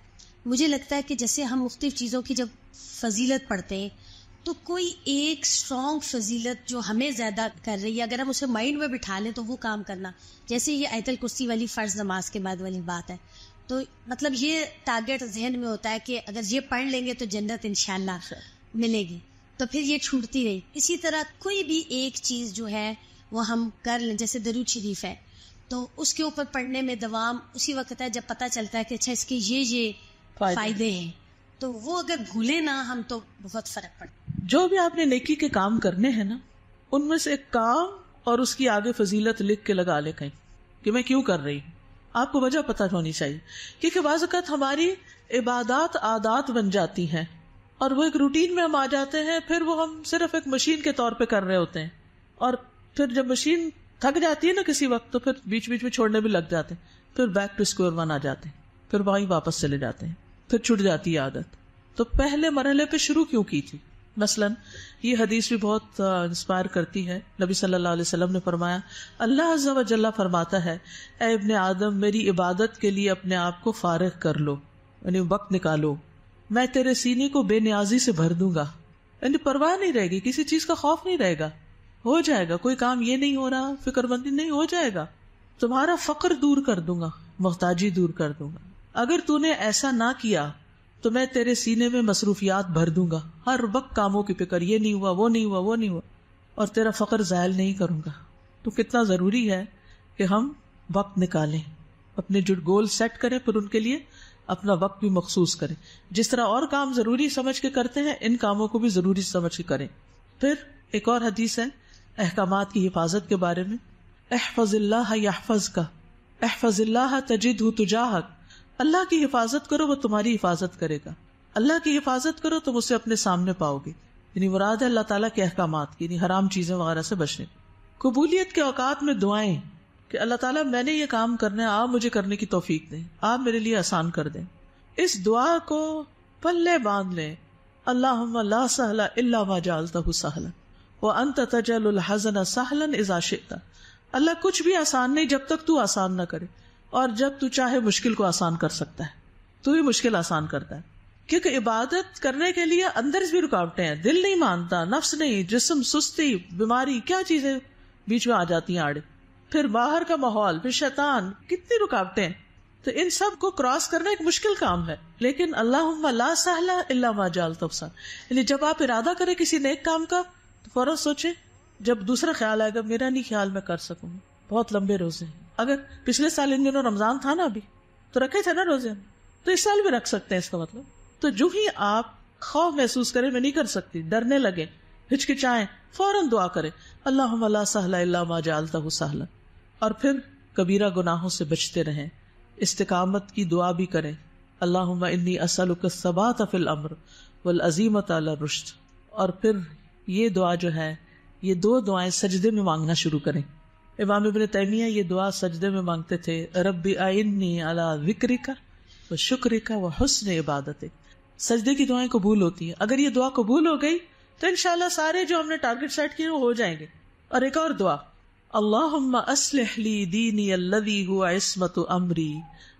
مجھے لگتا ہے کہ جیسے ہم مختلف چیزوں کی جب فضیلت پڑھتے ہیں تو کوئی ایک اسٹرانگ فضیلت جو ہمیں زیادہ کر رہی ہے، اگر ہم اسے مائنڈ میں بٹھا لیں تو وہ کام کرنا، جیسے یہ آیت الکرسی والی فرض نماز کے بعد والی بات ہے، تو مطلب یہ ٹارگیٹ ذہن میں ہوتا ہے کہ اگر یہ پڑھ لیں گے تو جنت انشاءاللہ ملے گی، تو پھر یہ چھوٹتی رہی. اسی طرح کوئی بھی ایک چیز جو ہے وہ ہم کر لیں، جیسے درود شریف ہے تو اس کے اوپر پڑھنے میں دوام اسی وقت ہے جب پتہ چلتا ہے کہ اچھا اس کے یہ فائدے ہیں، تو وہ اگر بھولے نا ہم تو بہت فرق پڑتا. جو بھی آپ نے نیکی کے کام کرنے ہیں نا، ان میں سے ایک کام اور اس کی آگے فضیلت لکھ کے لگا لے کہیں کہ میں کیوں کر رہی ہوں. آپ کو وجہ پتہ ہونی چاہیے، کیونکہ بعض اوقات ہماری عبادات عادات بن جاتی ہیں اور وہ ایک روٹین میں ہم آ جاتے ہیں، پھر وہ ہم صرف ایک مشین کے طور پہ کر رہے ہوتے ہیں، اور پھر جب مشین تھک جاتی ہے نا کسی وقت تو پھر بیچ بیچ میں چھوڑنے بھی لگ جاتے ہیں، پھر بیک ٹو اسکوئر ون آ جاتے ہیں، پھر وہیں واپس چلے جاتے ہیں، پھر چھٹ جاتی ہے عادت. تو پہلے مرحلے پہ شروع کیوں کی تھی؟ مثلا یہ حدیث بھی بہت انسپائر کرتی ہے. نبی صلی اللہ علیہ وسلم نے فرمایا، اللہ عز و جل فرماتا ہے، اے ابن آدم میری عبادت کے لیے اپنے آپ کو فارغ کر لو، یعنی وقت نکالو، میں تیرے سینے کو بے نیازی سے بھر دوں گا. یعنی پرواہ نہیں رہے گی، کسی چیز کا خوف نہیں رہے گا، ہو جائے گا. کوئی کام یہ نہیں ہو رہا، فکر مندی نہیں، ہو جائے گا. تمہارا فقر دور کر دوں گا، محتاجی دور کر دوں گا. اگر تو نے ایسا نہ کیا تو میں تیرے سینے میں مصروفیات بھر دوں گا، ہر وقت کاموں کی فکر، یہ نہیں ہوا، وہ نہیں ہوا، وہ نہیں ہوا، اور تیرا فقر زائل نہیں کروں گا. تو کتنا ضروری ہے کہ ہم وقت نکالیں، اپنے جو گول سیٹ کریں، پھر ان کے لیے اپنا وقت بھی مخصوص کریں. جس طرح اور کام ضروری سمجھ کے کرتے ہیں، ان کاموں کو بھی ضروری سمجھ کے کریں. پھر ایک اور حدیث ہے احکامات کی حفاظت کے بارے میں، احفظ اللہ یحفظک، احفظ اللہ تجدہ تجاہک. اللہ کی حفاظت کرو، وہ تمہاری حفاظت کرے گا. اللہ کی حفاظت کرو تم اسے اپنے سامنے پاؤ گے. یعنی مراد ہے اللہ تعالیٰ کے احکامات کی، یعنی حرام چیزیں وغیرہ سے بچنے. قبولیت کے اوقات میں دعائیں کہ اللہ تعالیٰ میں نے یہ کام کرنا ہے، آپ مجھے کرنے کی توفیق دیں، آپ میرے لیے آسان کر دیں. اس دعا کو پلے باندھ لیں، اللہم لا سہل الا ما جعلتہ سہلا وانت تجعل الحزن سہلا اذا شئت. اللہ کچھ بھی آسان نہیں جب تک تو آسان نہ کرے، اور جب تو چاہے مشکل کو آسان کر سکتا ہے. تو ہی مشکل آسان کرتا ہے، کیونکہ عبادت کرنے کے لیے اندر بھی رکاوٹیں ہیں. دل نہیں مانتا، نفس نہیں، جسم، سستی، بیماری، کیا چیزیں بیچ میں آ جاتی ہیں آڑے، پھر باہر کا ماحول، پھر شیطان، کتنی رکاوٹیں ہیں. تو ان سب کو کراس کرنا ایک مشکل کام ہے. لیکن اللہم لا سہل الا ما جعلتہ سہلا، یعنی جب آپ ارادہ کریں کسی نیک کام کا تو فوراً سوچیں، جب دوسرا خیال آئے گا میرا نہیں خیال میں کر سکوں، بہت لمبے روزے ہیں. اگر پچھلے سال ان دنوں رمضان تھا نا، ابھی تو رکھے تھے نا روزے، تو اس سال بھی رکھ سکتے ہیں. اس کا مطلب تو جو ہی آپ خوف محسوس کریں میں نہیں کر سکتی، ڈرنے لگے، ہچکچائیں، فوراً دعا کریں اللہم لا سہل الا ما جعلتہ سہلا. اور پھر کبیرہ گناہوں سے بچتے رہیں، استقامت کی دعا بھی کریں، اللہم انی اسألک الثبات فی الامر والعزیمۃ علی الرشد. اور پھر یہ دعا جو ہے، یہ دو دعائیں سجدے میں مانگنا شروع کریں. امام ابن تیمیہ یہ دعا سجدے میں مانگتے تھے، رب اعنی علی ذکرک و شکرک و حسن عبادتک. سجدے کی دعائیں قبول ہوتی ہیں. اگر یہ دعا قبول ہو گئی تو انشاءاللہ سارے جو ہم نے ٹارگٹ سیٹ کیے وہ ہو جائیں گے. اور ایک اور دعا، اللہم اصلح لی دینی الذی هو عصمت امری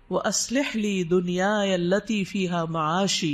واصلح لی دنیای التی فیہا معاشی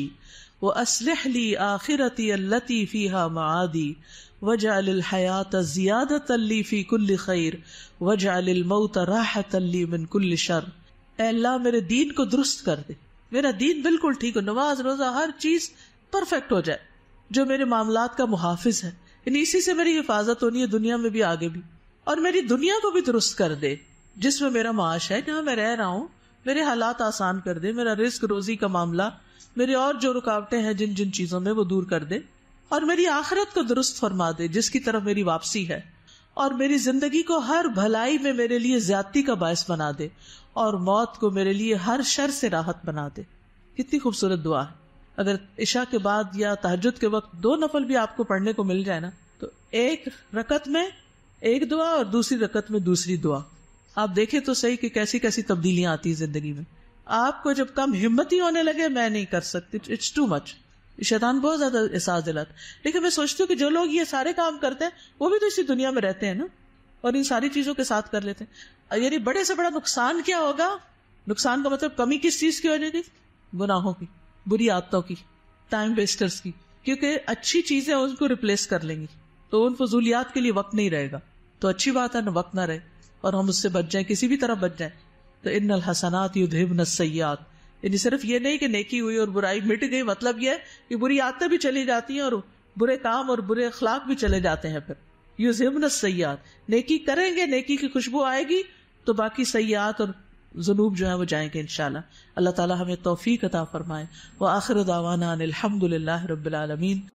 واصلح لی آخرتی التی فیہا معادی وجعل الحیات زیادۃ لی فی کل خیر وجعل الموت راحۃ لی من کل شر. اے اللہ میرے دین کو درست کر دے، میرا دین بالکل ٹھیک ہو، نماز روزہ ہر چیز پرفیکٹ ہو جائے، جو میرے معاملات کا محافظ ہے، یعنی اسی سے میری حفاظت ہونی ہے دنیا میں بھی آگے بھی. اور میری دنیا کو بھی درست کر دے جس میں میرا معاش ہے، جہاں میں رہ رہا ہوں، میرے حالات آسان کر دے، میرا رزق روزی کا معاملہ، میرے اور جو رکاوٹیں ہیں جن جن چیزوں میں وہ دور کر دے. اور میری آخرت کو درست فرما دے جس کی طرف میری واپسی ہے، اور میری زندگی کو ہر بھلائی میں میرے لیے زیادتی کا باعث بنا دے، اور موت کو میرے لیے ہر شر سے راحت بنا دے. کتنی خوبصورت دعا ہے. اگر عشاء کے بعد یا تہجد کے وقت 2 نفل بھی آپ کو پڑھنے کو مل جائے نا، تو ایک رکعت میں ایک دعا اور دوسری رکعت میں دوسری دعا. آپ دیکھیں تو صحیح کہ کیسی کیسی تبدیلیاں آتی ہیں زندگی میں. آپ کو جب کم ہمت ہی ہونے لگے میں نہیں کر سکتی، اٹس ٹو مچ، شیطان بہت زیادہ احساس دلاتا. لیکن میں سوچتی ہوں کہ جو لوگ یہ سارے کام کرتے ہیں وہ بھی تو اسی دنیا میں رہتے ہیں نا، اور ان ساری چیزوں کے ساتھ کر لیتے ہیں. یعنی بڑے سے بڑا نقصان کیا ہوگا؟ نقصان کا مطلب کمی کس چیز کی ہو جائے گی؟ گناہوں کی. بری عادتوں کی، ٹائم ویسٹرز کی، کیونکہ اچھی چیزیں ان کو ریپلیس کر لیں گی تو ان فضولیات کے لیے وقت نہیں رہے گا. تو اچھی بات ہے نا وقت نہ رہے اور ہم اس سے بچ جائیں، کسی بھی طرح بچ جائیں. تو ان الحسنات یذھبن السیئات، یعنی صرف یہ نہیں کہ نیکی ہوئی اور برائی مٹ گئی، مطلب یہ کہ بری عادتیں بھی چلی جاتی ہیں اور برے کام اور برے اخلاق بھی چلے جاتے ہیں. پھر یذھبن السیئات، نیکی کریں گے، نیکی کی خوشبو آئے گی تو باقی سیئات اور ذنوب جو ہیں وہ جائیں گے انشاءاللہ. اللہ تعالی ہمیں توفیق عطا فرمائے. وآخر دعوانا ان الحمد للہ رب العالمین.